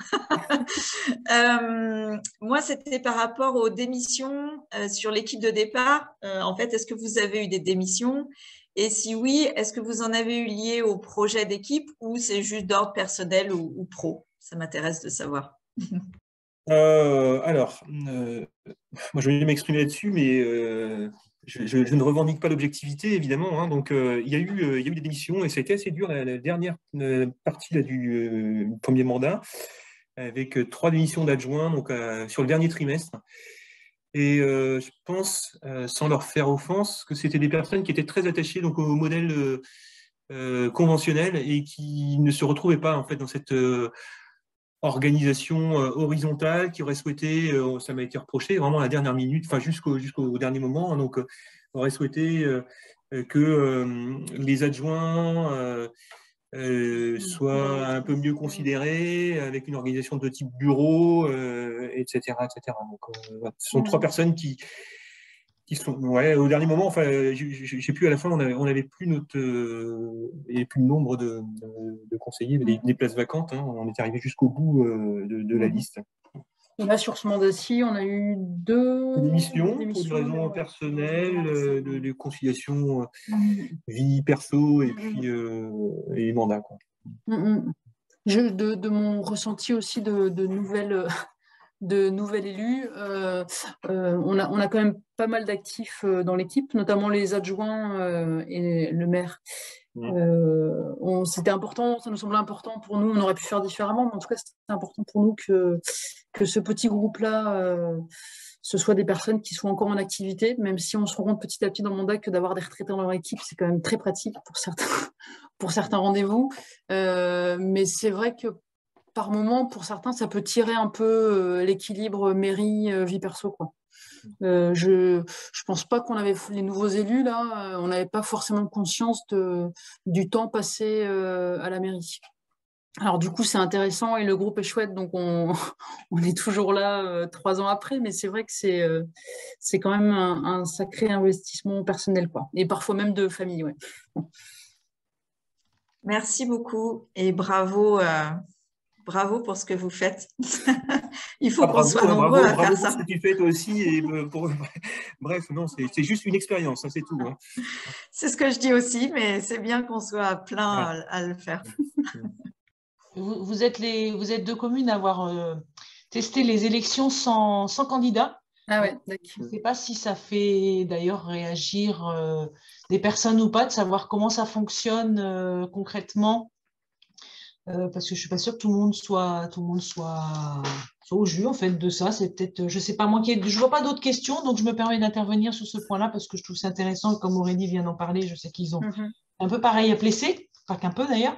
Moi, c'était par rapport aux démissions sur l'équipe de départ. En fait, est-ce que vous avez eu des démissions? Et si oui, est-ce que vous en avez eu lié au projet d'équipe, ou c'est juste d'ordre personnel ou pro? Ça m'intéresse de savoir. Alors, moi je vais m'exprimer là-dessus, mais je ne revendique pas l'objectivité, évidemment, hein. Donc il y a eu des démissions, et ça a été assez dur la dernière partie là, du premier mandat, avec 3 démissions d'adjoints donc sur le dernier trimestre. Et je pense, sans leur faire offense, que c'était des personnes qui étaient très attachées donc au modèle conventionnel, et qui ne se retrouvaient pas en fait dans cette organisation horizontale, qui aurait souhaité, ça m'a été reproché vraiment à la dernière minute, enfin jusqu'au dernier moment, hein, donc aurait souhaité que les adjoints soient un peu mieux considérés, avec une organisation de type bureau, etc., etc. Donc, ce sont 3 personnes qui sont, au dernier moment, enfin, j'ai plus, à la fin, on avait plus plus le nombre de conseillers, des places vacantes. Hein. On est arrivé jusqu'au bout de la liste. Et là, sur ce mandat-ci, on a eu deux démissions pour des raisons personnelles, de conciliation vie perso et puis les mandats. Quoi. De mon ressenti aussi de nouvelles élus, on a quand même pas mal d'actifs dans l'équipe, notamment les adjoints et le maire. C'était important, ça nous semblait important pour nous, on aurait pu faire différemment, mais en tout cas c'était important pour nous que ce petit groupe-là, ce soit des personnes qui soient encore en activité, même si on se rend compte petit à petit dans le mandat que d'avoir des retraités dans leur équipe, c'est quand même très pratique pour certains rendez-vous. Mais c'est vrai que par moment, pour certains, ça peut tirer un peu l'équilibre mairie-vie perso, quoi. Je pense pas qu'on avait les nouveaux élus là, on n'avait pas forcément conscience du temps passé à la mairie. Alors du coup c'est intéressant et le groupe est chouette, donc on est toujours là 3 ans après, mais c'est vrai que c'est quand même un sacré investissement personnel, quoi, et parfois même de famille. Ouais. Merci beaucoup et bravo. Bravo pour ce que vous faites. Il faut qu'on soit nombreux à faire ça. Bravo pour ce que tu fais toi aussi. Et bref, non, c'est juste une expérience, hein, c'est tout. Hein. C'est ce que je dis aussi, mais c'est bien qu'on soit plein à le faire. Vous êtes 2 communes à avoir testé les élections sans candidat. Ah ouais, d'accord. Je ne sais pas si ça fait d'ailleurs réagir des personnes ou pas, de savoir comment ça fonctionne concrètement. Parce que je suis pas sûre que tout le monde soit au jus en fait de ça. C'est peut-être, je sais pas, moi je vois pas d'autres questions, donc je me permets d'intervenir sur ce point-là parce que je trouve ça intéressant. Et comme Aurélie vient d'en parler, je sais qu'ils ont un peu pareil à Plessé, pas qu'un peu d'ailleurs.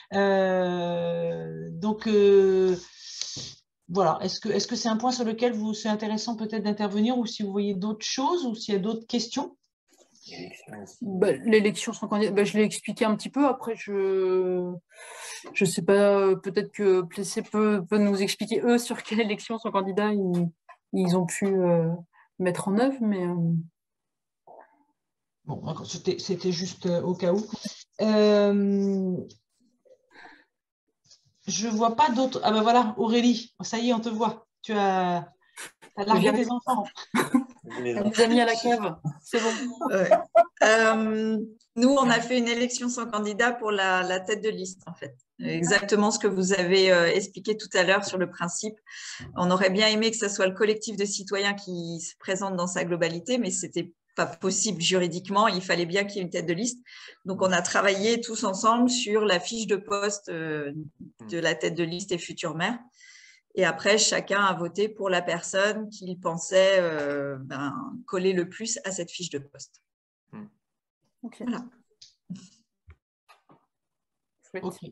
Donc voilà. Est-ce que c'est un point sur lequel c'est intéressant peut-être d'intervenir, ou si vous voyez d'autres choses, ou s'il y a d'autres questions? L'élection sans candidat, je l'ai expliqué un petit peu. Après, je sais pas, peut-être que Plessé peut nous expliquer eux sur quelle élection sans candidat ils ont pu mettre en œuvre, mais bon, c'était juste au cas où. Je vois pas d'autres. Ah ben voilà, Aurélie, ça y est, on te voit. Tu as largué tes enfants. Elle nous a mis à la cave, c'est bon. Nous, on a fait une élection sans candidat pour la tête de liste, en fait. Exactement ce que vous avez expliqué tout à l'heure sur le principe. On aurait bien aimé que ce soit le collectif de citoyens qui se présente dans sa globalité, mais ce n'était pas possible juridiquement. Il fallait bien qu'il y ait une tête de liste. Donc, on a travaillé tous ensemble sur la fiche de poste de la tête de liste et futur maire. Et après, chacun a voté pour la personne qu'il pensait coller le plus à cette fiche de poste. Okay. Voilà. Okay.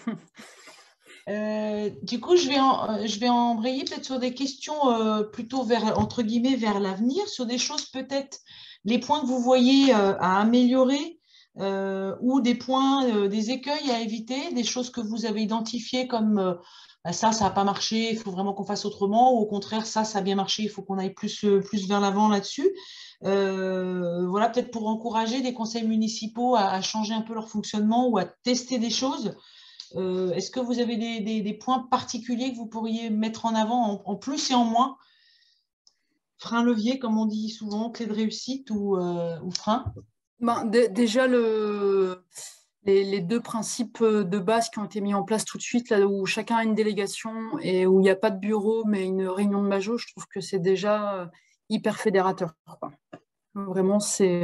Du coup, je vais embrayer peut-être sur des questions plutôt entre guillemets vers l'avenir, sur des choses peut-être, les points que vous voyez à améliorer ou des points, des écueils à éviter, des choses que vous avez identifiées comme ça n'a pas marché, il faut vraiment qu'on fasse autrement, ou au contraire, ça a bien marché, il faut qu'on aille plus vers l'avant là-dessus. Voilà, peut-être pour encourager des conseils municipaux à changer un peu leur fonctionnement ou à tester des choses. Est-ce que vous avez des points particuliers que vous pourriez mettre en avant en plus et en moins? Frein levier, comme on dit souvent, clé de réussite ou frein? Déjà, les 2 principes de base qui ont été mis en place tout de suite, là où chacun a une délégation et où il n'y a pas de bureau, mais une réunion de majo, je trouve que c'est déjà hyper fédérateur, quoi. Vraiment,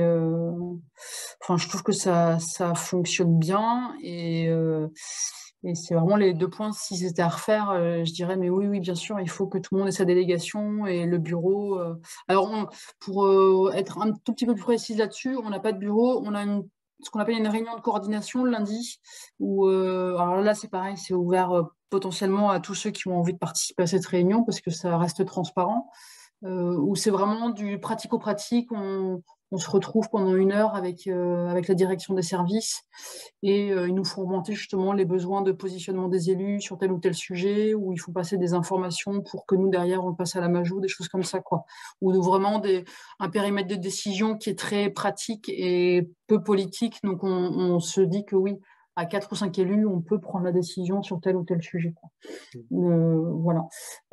je trouve que ça fonctionne bien et c'est vraiment les 2 points. Si c'était à refaire, je dirais, mais oui, bien sûr, il faut que tout le monde ait sa délégation et le bureau. Alors, pour être un tout petit peu plus précise là-dessus, on n'a pas de bureau, on a ce qu'on appelle une réunion de coordination le lundi, où, alors là, c'est pareil, c'est ouvert potentiellement à tous ceux qui ont envie de participer à cette réunion parce que ça reste transparent. Où c'est vraiment du pratico-pratique, on se retrouve pendant 1 heure avec la direction des services et ils nous font remonter justement les besoins de positionnement des élus sur tel ou tel sujet, où il faut passer des informations pour que nous derrière on le passe à la Majou, des choses comme ça, quoi. Ou vraiment un périmètre de décision qui est très pratique et peu politique, donc on se dit que oui, à 4 ou 5 élus, on peut prendre la décision sur tel ou tel sujet, quoi. Voilà.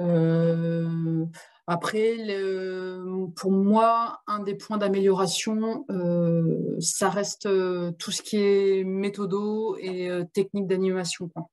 Après, pour moi, un des points d'amélioration, ça reste tout ce qui est méthodo et technique d'animation, quoi.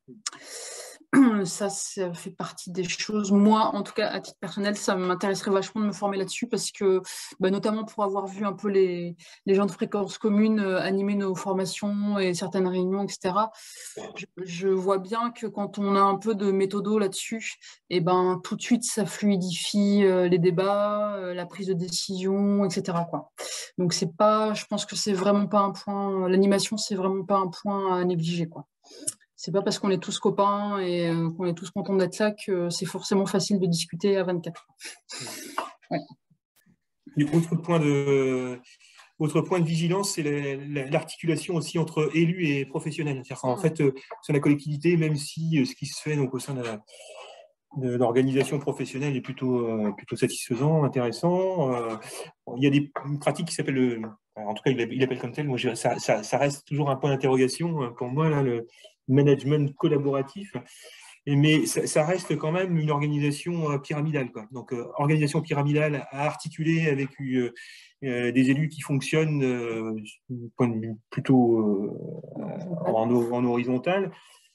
Ça fait partie des choses. Moi, en tout cas, à titre personnel, ça m'intéresserait vachement de me former là-dessus parce que, notamment pour avoir vu un peu les gens de Fréquences Communes animer nos formations et certaines réunions, etc., je vois bien que quand on a un peu de méthodo là-dessus, et tout de suite, ça fluidifie les débats, la prise de décision, etc., quoi. Donc, je pense que c'est vraiment pas un point, l'animation, c'est vraiment pas un point à négliger, quoi. C'est pas parce qu'on est tous copains et qu'on est tous contents d'être là que c'est forcément facile de discuter à 24. Ouais. Autre point de vigilance, c'est l'articulation aussi entre élus et professionnels. En fait, au sein de la collectivité, même si ce qui se fait donc, au sein de l'organisation professionnelle est plutôt satisfaisant, intéressant, il y a des pratiques qui s'appellent, en tout cas il appelle comme tel, moi, ça reste toujours un point d'interrogation pour moi, là, le management collaboratif. Mais ça reste quand même une organisation pyramidale, quoi. Donc, organisation pyramidale à articuler avec des élus qui fonctionnent point de vue plutôt en horizontal,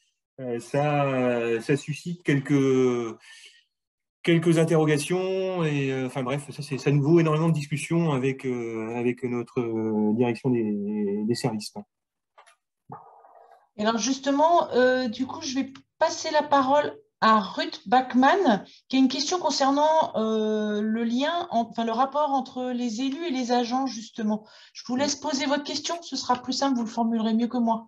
ça suscite quelques interrogations. Et enfin bref, ça nous vaut énormément de discussions avec notre direction des services, quoi. Et alors justement, du coup, je vais passer la parole à Ruth Bachmann, qui a une question concernant le rapport entre les élus et les agents, justement. Je vous laisse poser votre question, ce sera plus simple, vous le formulerez mieux que moi.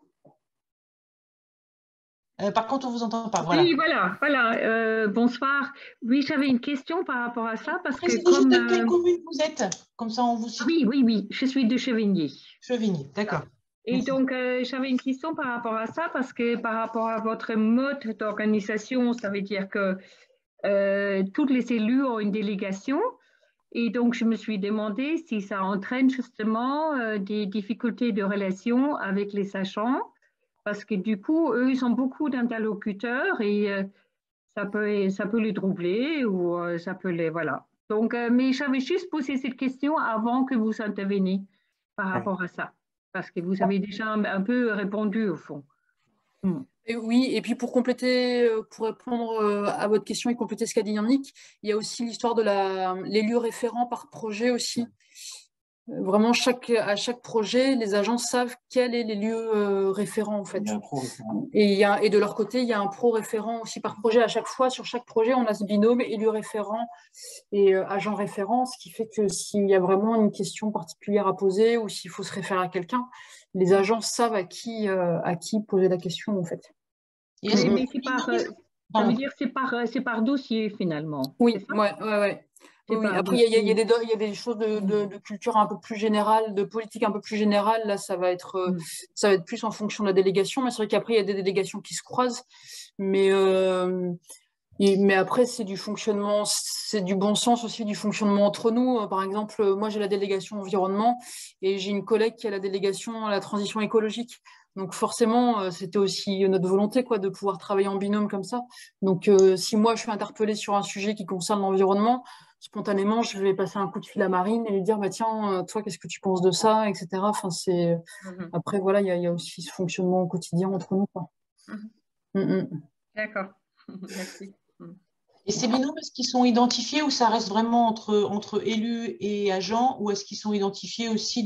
Par contre, on ne vous entend pas. Voilà. Oui, voilà. Bonsoir. Oui, j'avais une question par rapport à ça. Parce que juste de quelle commune vous êtes? Comme ça, on vous cite. Oui, je suis de Chevigny. Chevigny, d'accord. Et donc, j'avais une question par rapport à ça, parce que par rapport à votre mode d'organisation, ça veut dire que toutes les élus ont une délégation. Et donc, je me suis demandé si ça entraîne justement des difficultés de relation avec les agents, parce que du coup, eux, ils ont beaucoup d'interlocuteurs et ça peut les troubler ou ça peut les... Voilà. Donc, mais j'avais juste posé cette question avant que vous interveniez par rapport à ça, parce que vous avez déjà un peu répondu au fond. Et oui, et puis pour compléter, pour répondre à votre question et compléter ce qu'a dit Yannick, il y a aussi l'histoire de l'élu référent par projet aussi. Vraiment, à chaque projet, les agents savent quel est l'élu référent en fait. Il y a un pro-référent. Et de leur côté, il y a un pro-référent aussi par projet. À chaque fois, sur chaque projet, on a ce binôme élu référent et agent référent, ce qui fait que s'il y a vraiment une question particulière à poser ou s'il faut se référer à quelqu'un, les agents savent à qui poser la question en fait. Mais ça veut dire que c'est par dossier finalement. Oui, ouais. Oui. Après, il y a des choses de culture un peu plus générale, de politique un peu plus générale. Là, ça va être plus en fonction de la délégation. Mais c'est vrai qu'après, il y a des délégations qui se croisent. Mais après, c'est du fonctionnement, c'est du bon sens aussi, du fonctionnement entre nous. Par exemple, moi, j'ai la délégation environnement et j'ai une collègue qui a la délégation à la transition écologique. Donc forcément, c'était aussi notre volonté de pouvoir travailler en binôme comme ça. Donc si moi, je suis interpellée sur un sujet qui concerne l'environnement, spontanément, je vais passer un coup de fil à Marine et lui dire tiens, toi, qu'est-ce que tu penses de ça, etc. Enfin, Après, voilà, il y a aussi ce fonctionnement au quotidien entre nous, quoi. D'accord. Merci. Et ces binômes, est-ce qu'ils sont identifiés ou ça reste vraiment entre élus et agents, ou est-ce qu'ils sont identifiés aussi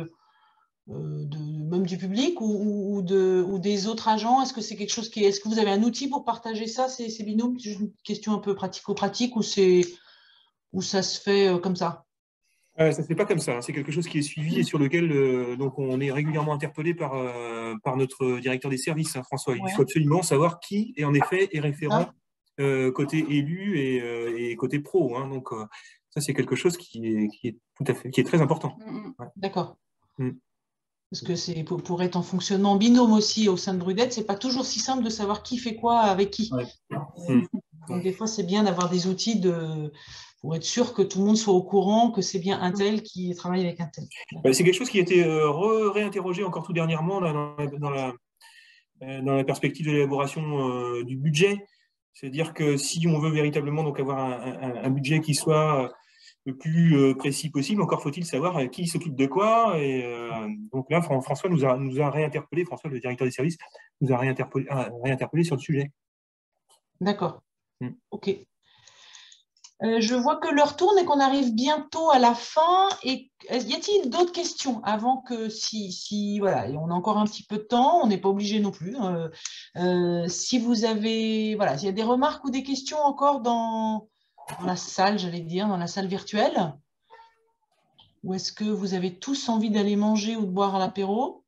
même du public ou des autres agents? Est-ce que c'est quelque chose est-ce que vous avez un outil pour partager ça, ces binômes? C'est une question un peu pratico-pratique ou ça se fait comme ça? Ça ne se fait pas comme ça. C'est quelque chose qui est suivi et sur lequel donc on est régulièrement interpellé par notre directeur des services, François. Il faut absolument savoir qui est en effet référent côté élu et côté pro. Donc ça, c'est quelque chose qui est très important. D'accord. Parce que c'est pour être en fonctionnement en binôme aussi au sein de Brudette, c'est pas toujours si simple de savoir qui fait quoi avec qui. Donc des fois, c'est bien d'avoir des outils pour être sûr que tout le monde soit au courant que c'est bien un tel qui travaille avec un tel. C'est quelque chose qui a été réinterrogé encore tout dernièrement dans la perspective de l'élaboration du budget. C'est-à-dire que si on veut véritablement donc avoir un budget qui soit le plus précis possible, encore faut-il savoir qui s'occupe de quoi. Et donc là, François nous a réinterpellé, François, le directeur des services, nous a réinterpellé sur le sujet. D'accord. Ok. Je vois que l'heure tourne et qu'on arrive bientôt à la fin. Et y a-t-il d'autres questions avant que voilà, on a encore un petit peu de temps, on n'est pas obligé non plus. Si vous avez, voilà, s'il y a des remarques ou des questions encore dans la salle, j'allais dire, dans la salle virtuelle, ou est-ce que vous avez tous envie d'aller manger ou de boire à l'apéro?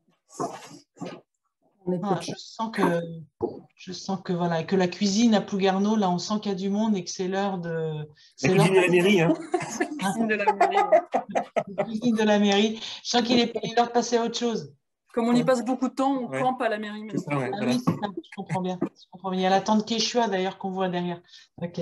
Je sens que voilà, que la cuisine à Plouguerneau, là, on sent qu'il y a du monde et que c'est l'heure de. La cuisine de la mairie, hein. La cuisine de la mairie. La cuisine de la mairie. Je sens qu'il est l'heure de passer à autre chose. Comme on y passe beaucoup de temps, on campe à la mairie même. Ça, ouais, voilà. Oui, c'est ça, je comprends bien. Il y a la tente Quechua d'ailleurs qu'on voit derrière. Ok.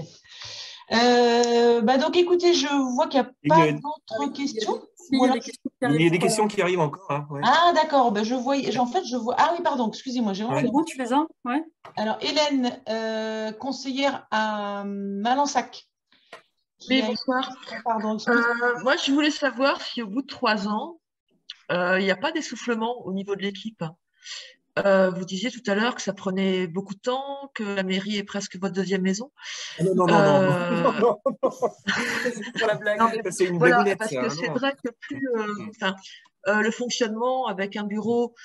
Donc écoutez, je vois qu'il n'y a pas d'autres questions. Il y a des questions qui arrivent encore. Hein, ouais. Ah d'accord, je vois. En fait, je vois. Ah oui, pardon, excusez-moi. C'est bon, tu les as? Ouais. Alors Hélène, conseillère à Malensac. Oui, bonsoir. Pardon. Moi, je voulais savoir si au bout de 3 ans, il n'y a pas d'essoufflement au niveau de l'équipe. Vous disiez tout à l'heure que ça prenait beaucoup de temps, que la mairie est presque votre deuxième maison. Non. C'est pour la blague. C'est une voilà, parce que c'est vrai que plus le fonctionnement avec un bureau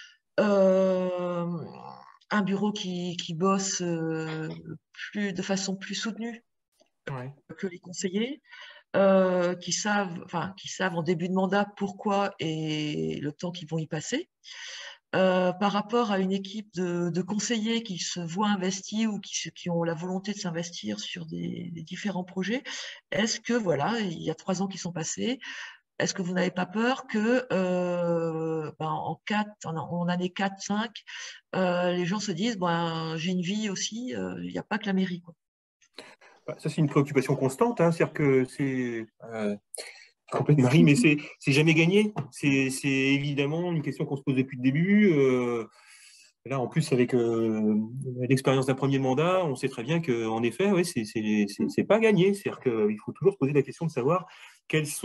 qui bosse de façon plus soutenue que les conseillers, qui savent en début de mandat pourquoi et le temps qu'ils vont y passer. Par rapport à une équipe de conseillers qui se voient investis ou qui ont la volonté de s'investir sur des différents projets, est-ce que, voilà, il y a 3 ans qui sont passés, est-ce que vous n'avez pas peur que en année 4-5, les gens se disent j'ai une vie aussi, il n'y a pas que la mairie, quoi. Ça, c'est une préoccupation constante, hein, c'est-à-dire que c'est complètement Marie, mais c'est jamais gagné. C'est évidemment une question qu'on se pose depuis le début. Là, en plus, avec l'expérience d'un premier mandat, on sait très bien qu'en effet, ouais, c'est pas gagné. C'est-à-dire qu'il faut toujours se poser la question de savoir qu'est-ce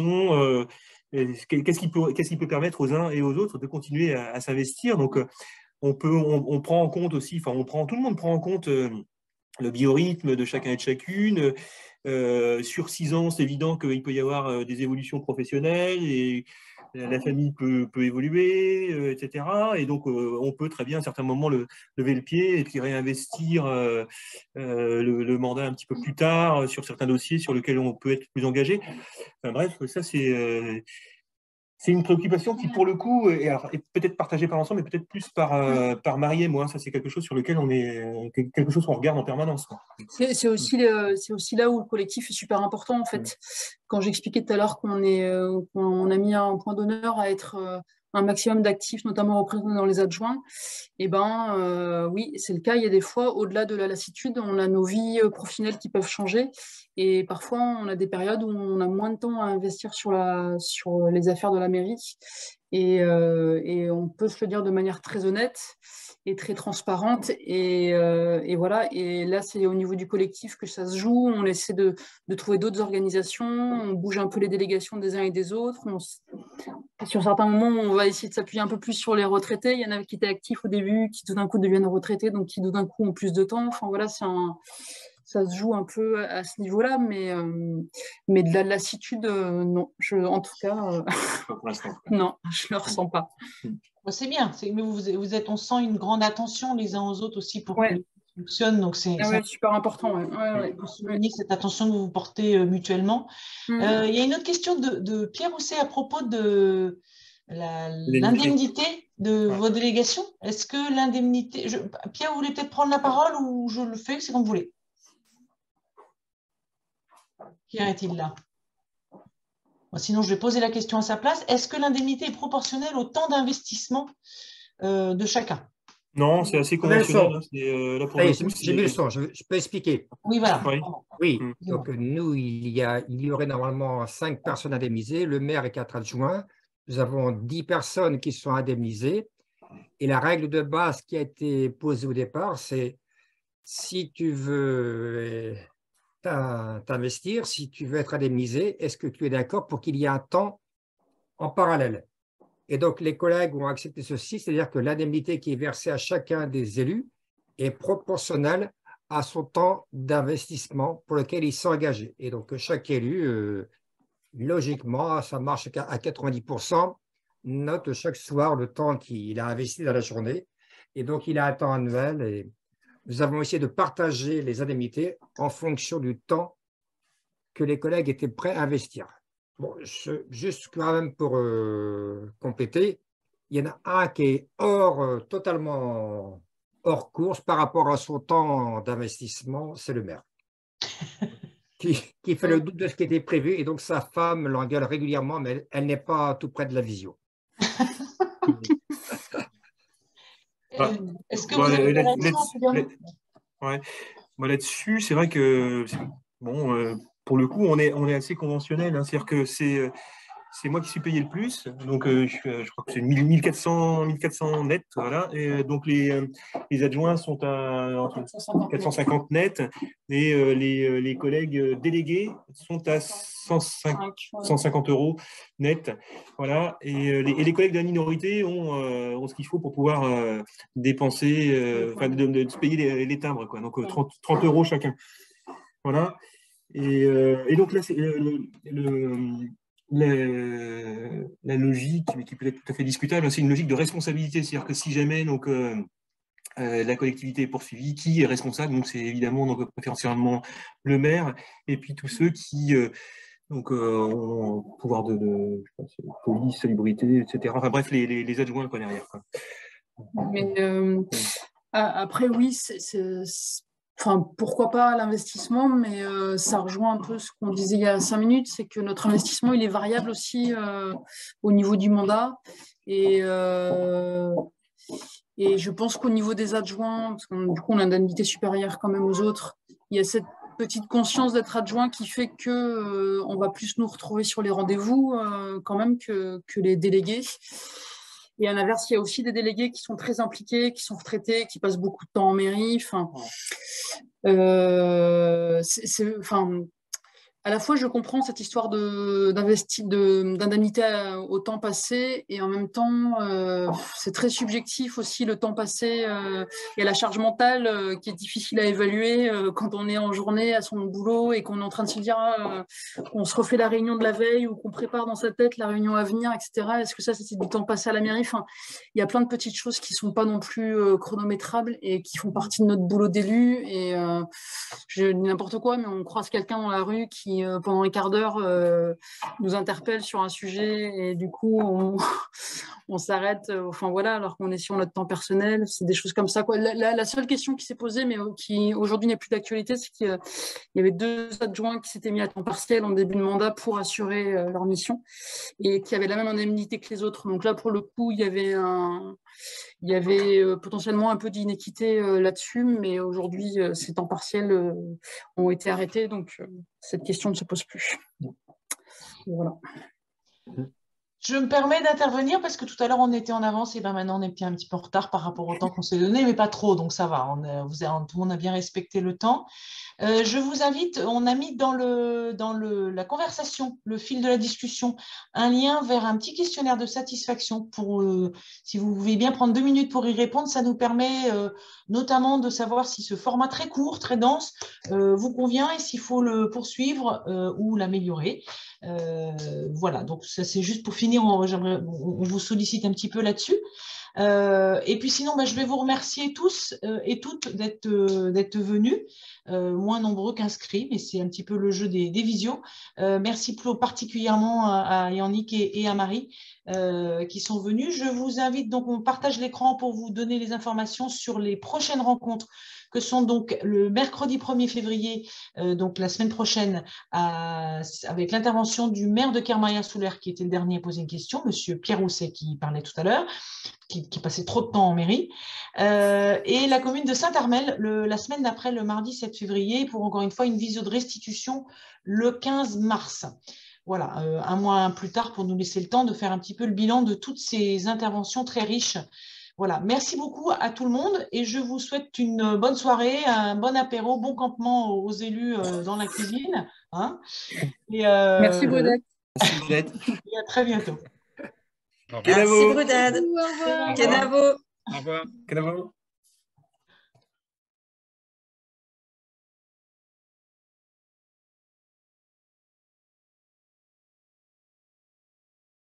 qui peut permettre aux uns et aux autres de continuer à s'investir. Donc, on prend en compte aussi, tout le monde prend en compte le biorhythme de chacun et de chacune. Sur 6 ans, c'est évident qu'il peut y avoir des évolutions professionnelles et la famille peut évoluer, etc. Et donc, on peut très bien à un certain moment lever le pied et puis réinvestir le mandat un petit peu plus tard sur certains dossiers sur lesquels on peut être plus engagé. Enfin, bref, ça, c'est une préoccupation qui, pour le coup, est peut-être partagée par l'ensemble, mais peut-être plus par Marie et moi. Ça, c'est quelque chose sur lequel quelque chose qu'on regarde en permanence. C'est aussi là où le collectif est super important, en fait. Quand j'expliquais tout à l'heure qu'on a mis un point d'honneur à être un maximum d'actifs, notamment représentés dans les adjoints, oui, c'est le cas. Il y a des fois, au-delà de la lassitude, on a nos vies professionnelles qui peuvent changer. Et parfois, on a des périodes où on a moins de temps à investir sur les affaires de la mairie. Et on peut se le dire de manière très honnête et très transparente. Et voilà. Et là, c'est au niveau du collectif que ça se joue. On essaie de trouver d'autres organisations. On bouge un peu les délégations des uns et des autres. Sur certains moments, on va essayer de s'appuyer un peu plus sur les retraités. Il y en a qui étaient actifs au début, qui tout d'un coup deviennent retraités, donc qui tout d'un coup ont plus de temps. Enfin voilà, ça se joue un peu à ce niveau-là, mais de la lassitude, non. En tout cas, non, je ne le ressens pas. C'est bien, mais on sent une grande attention les uns aux autres aussi pour que ça fonctionne. Donc c'est super important. Cette attention que vous portez mutuellement. Il y a une autre question de Pierre Rousset à propos de l'indemnité de vos délégations. Est-ce que l'indemnité... Pierre, vous voulez peut-être prendre la parole ou je le fais, c'est comme vous voulez. Pierre est-il là? Sinon, je vais poser la question à sa place. Est-ce que l'indemnité est proportionnelle au temps d'investissement de chacun? Non, c'est assez conventionnel. Hein, là pour le coup, j'ai vu le son, je peux expliquer. Oui, voilà. Oui, donc nous, il y aurait normalement 5 personnes indemnisées, le maire et 4 adjoints. Nous avons 10 personnes qui sont indemnisées. Et la règle de base qui a été posée au départ, c'est si tu veux t'investir, si tu veux être indemnisé, est-ce que tu es d'accord pour qu'il y ait un temps en parallèle? Et donc, les collègues ont accepté ceci, c'est-à-dire que l'indemnité qui est versée à chacun des élus est proportionnelle à son temps d'investissement pour lequel il s'est engagé. Et donc, chaque élu, logiquement, ça marche à 90%, note chaque soir le temps qu'il a investi dans la journée. Et donc, il a un temps annuel. Et nous avons essayé de partager les indemnités en fonction du temps que les collègues étaient prêts à investir. Bon, juste quand même pour compléter, il y en a un qui est totalement hors course par rapport à son temps d'investissement, c'est le maire, qui fait le double de ce qui était prévu, et donc sa femme l'engueule régulièrement, mais elle n'est pas tout près de la visio. Est-ce que vous avez là-dessus, c'est vrai que bon, pour le coup, on est assez conventionnel. Hein, c'est-à-dire que c'est moi qui suis payé le plus. Donc, je crois que c'est 1400 net. Voilà. Et donc, les adjoints sont à 450 net. Et les collègues délégués sont à 150 euros net. Voilà. Et les collègues de la minorité ont ce qu'il faut pour pouvoir dépenser, de se payer les timbres. Quoi. Donc, 30 euros chacun. Voilà. Et donc là, c'est la logique, mais qui peut être tout à fait discutable, c'est une logique de responsabilité. C'est-à-dire que si jamais donc, la collectivité est poursuivie, qui est responsable? Donc c'est évidemment donc, préférentiellement le maire, et puis tous ceux qui ont pouvoir de police, salubrité, etc. Enfin bref, les adjoints quoi, derrière. Quoi. Mais après, oui, enfin, pourquoi pas l'investissement, mais ça rejoint un peu ce qu'on disait il y a 5 minutes, c'est que notre investissement, il est variable aussi au niveau du mandat. Et je pense qu'au niveau des adjoints, parce du coup, on a une indemnité supérieure quand même aux autres, il y a cette petite conscience d'être adjoint qui fait qu'on va plus nous retrouver sur les rendez-vous quand même que les délégués. Et à l'inverse, il y a aussi des délégués qui sont très impliqués, qui sont retraités, qui passent beaucoup de temps en mairie. Enfin, à la fois, je comprends cette histoire d'indemnité au temps passé, et en même temps, c'est très subjectif aussi le temps passé. Il y a la charge mentale qui est difficile à évaluer quand on est en journée à son boulot et qu'on est en train de se dire qu'on se refait la réunion de la veille ou qu'on prépare dans sa tête la réunion à venir, etc. Est-ce que ça, c'est du temps passé à la mairie? Enfin, il y a plein de petites choses qui ne sont pas non plus chronométrables et qui font partie de notre boulot d'élu. Et je dis n'importe quoi, mais on croise quelqu'un dans la rue qui pendant un quart d'heure nous interpelle sur un sujet, et du coup on s'arrête, enfin voilà, alors qu'on est sur notre temps personnel. C'est des choses comme ça, quoi. La seule question qui s'est posée, mais qui aujourd'hui n'est plus d'actualité, c'est qu'il y avait 2 adjoints qui s'étaient mis à temps partiel en début de mandat pour assurer leur mission, et qui avaient la même indemnité que les autres. Donc là, pour le coup, il y avait potentiellement un peu d'inéquité là-dessus, mais aujourd'hui, ces temps partiels ont été arrêtés, donc cette question ne se pose plus. Voilà. Je me permets d'intervenir parce que tout à l'heure on était en avance, et ben maintenant on est un petit peu en retard par rapport au temps qu'on s'est donné, mais pas trop, donc ça va, tout le monde a bien respecté le temps. Je vous invite, on a mis dans la conversation, le fil de la discussion, un lien vers un petit questionnaire de satisfaction pour, si vous voulez bien prendre 2 minutes pour y répondre, ça nous permet notamment de savoir si ce format très court, très dense, vous convient et s'il faut le poursuivre ou l'améliorer. Voilà, donc ça c'est juste pour finir, on vous sollicite un petit peu là-dessus. Et puis sinon, je vais vous remercier tous et toutes d'être venus, moins nombreux qu'inscrits, mais c'est un petit peu le jeu des visios. Merci particulièrement à Yannick et à Marie qui sont venus. Je vous invite, donc on partage l'écran pour vous donner les informations sur les prochaines rencontres que sont donc le mercredi 1er février, donc la semaine prochaine, avec l'intervention du maire de Kermaria-Souler, qui était le dernier à poser une question, monsieur Pierre Rousset, qui parlait tout à l'heure, qui passait trop de temps en mairie, et la commune de Saint-Armel, la semaine d'après, le mardi 7 février, pour encore une fois une visio de restitution le 15 mars. Voilà, un mois plus tard, pour nous laisser le temps de faire un petit peu le bilan de toutes ces interventions très riches. Voilà, merci beaucoup à tout le monde et je vous souhaite une bonne soirée, un bon apéro, bon campement aux élus dans la cuisine. Hein. Merci Brunette. Merci Brunette. Et à très bientôt. Merci Brunette. Au revoir. Kenavo. Au revoir. Kenavo.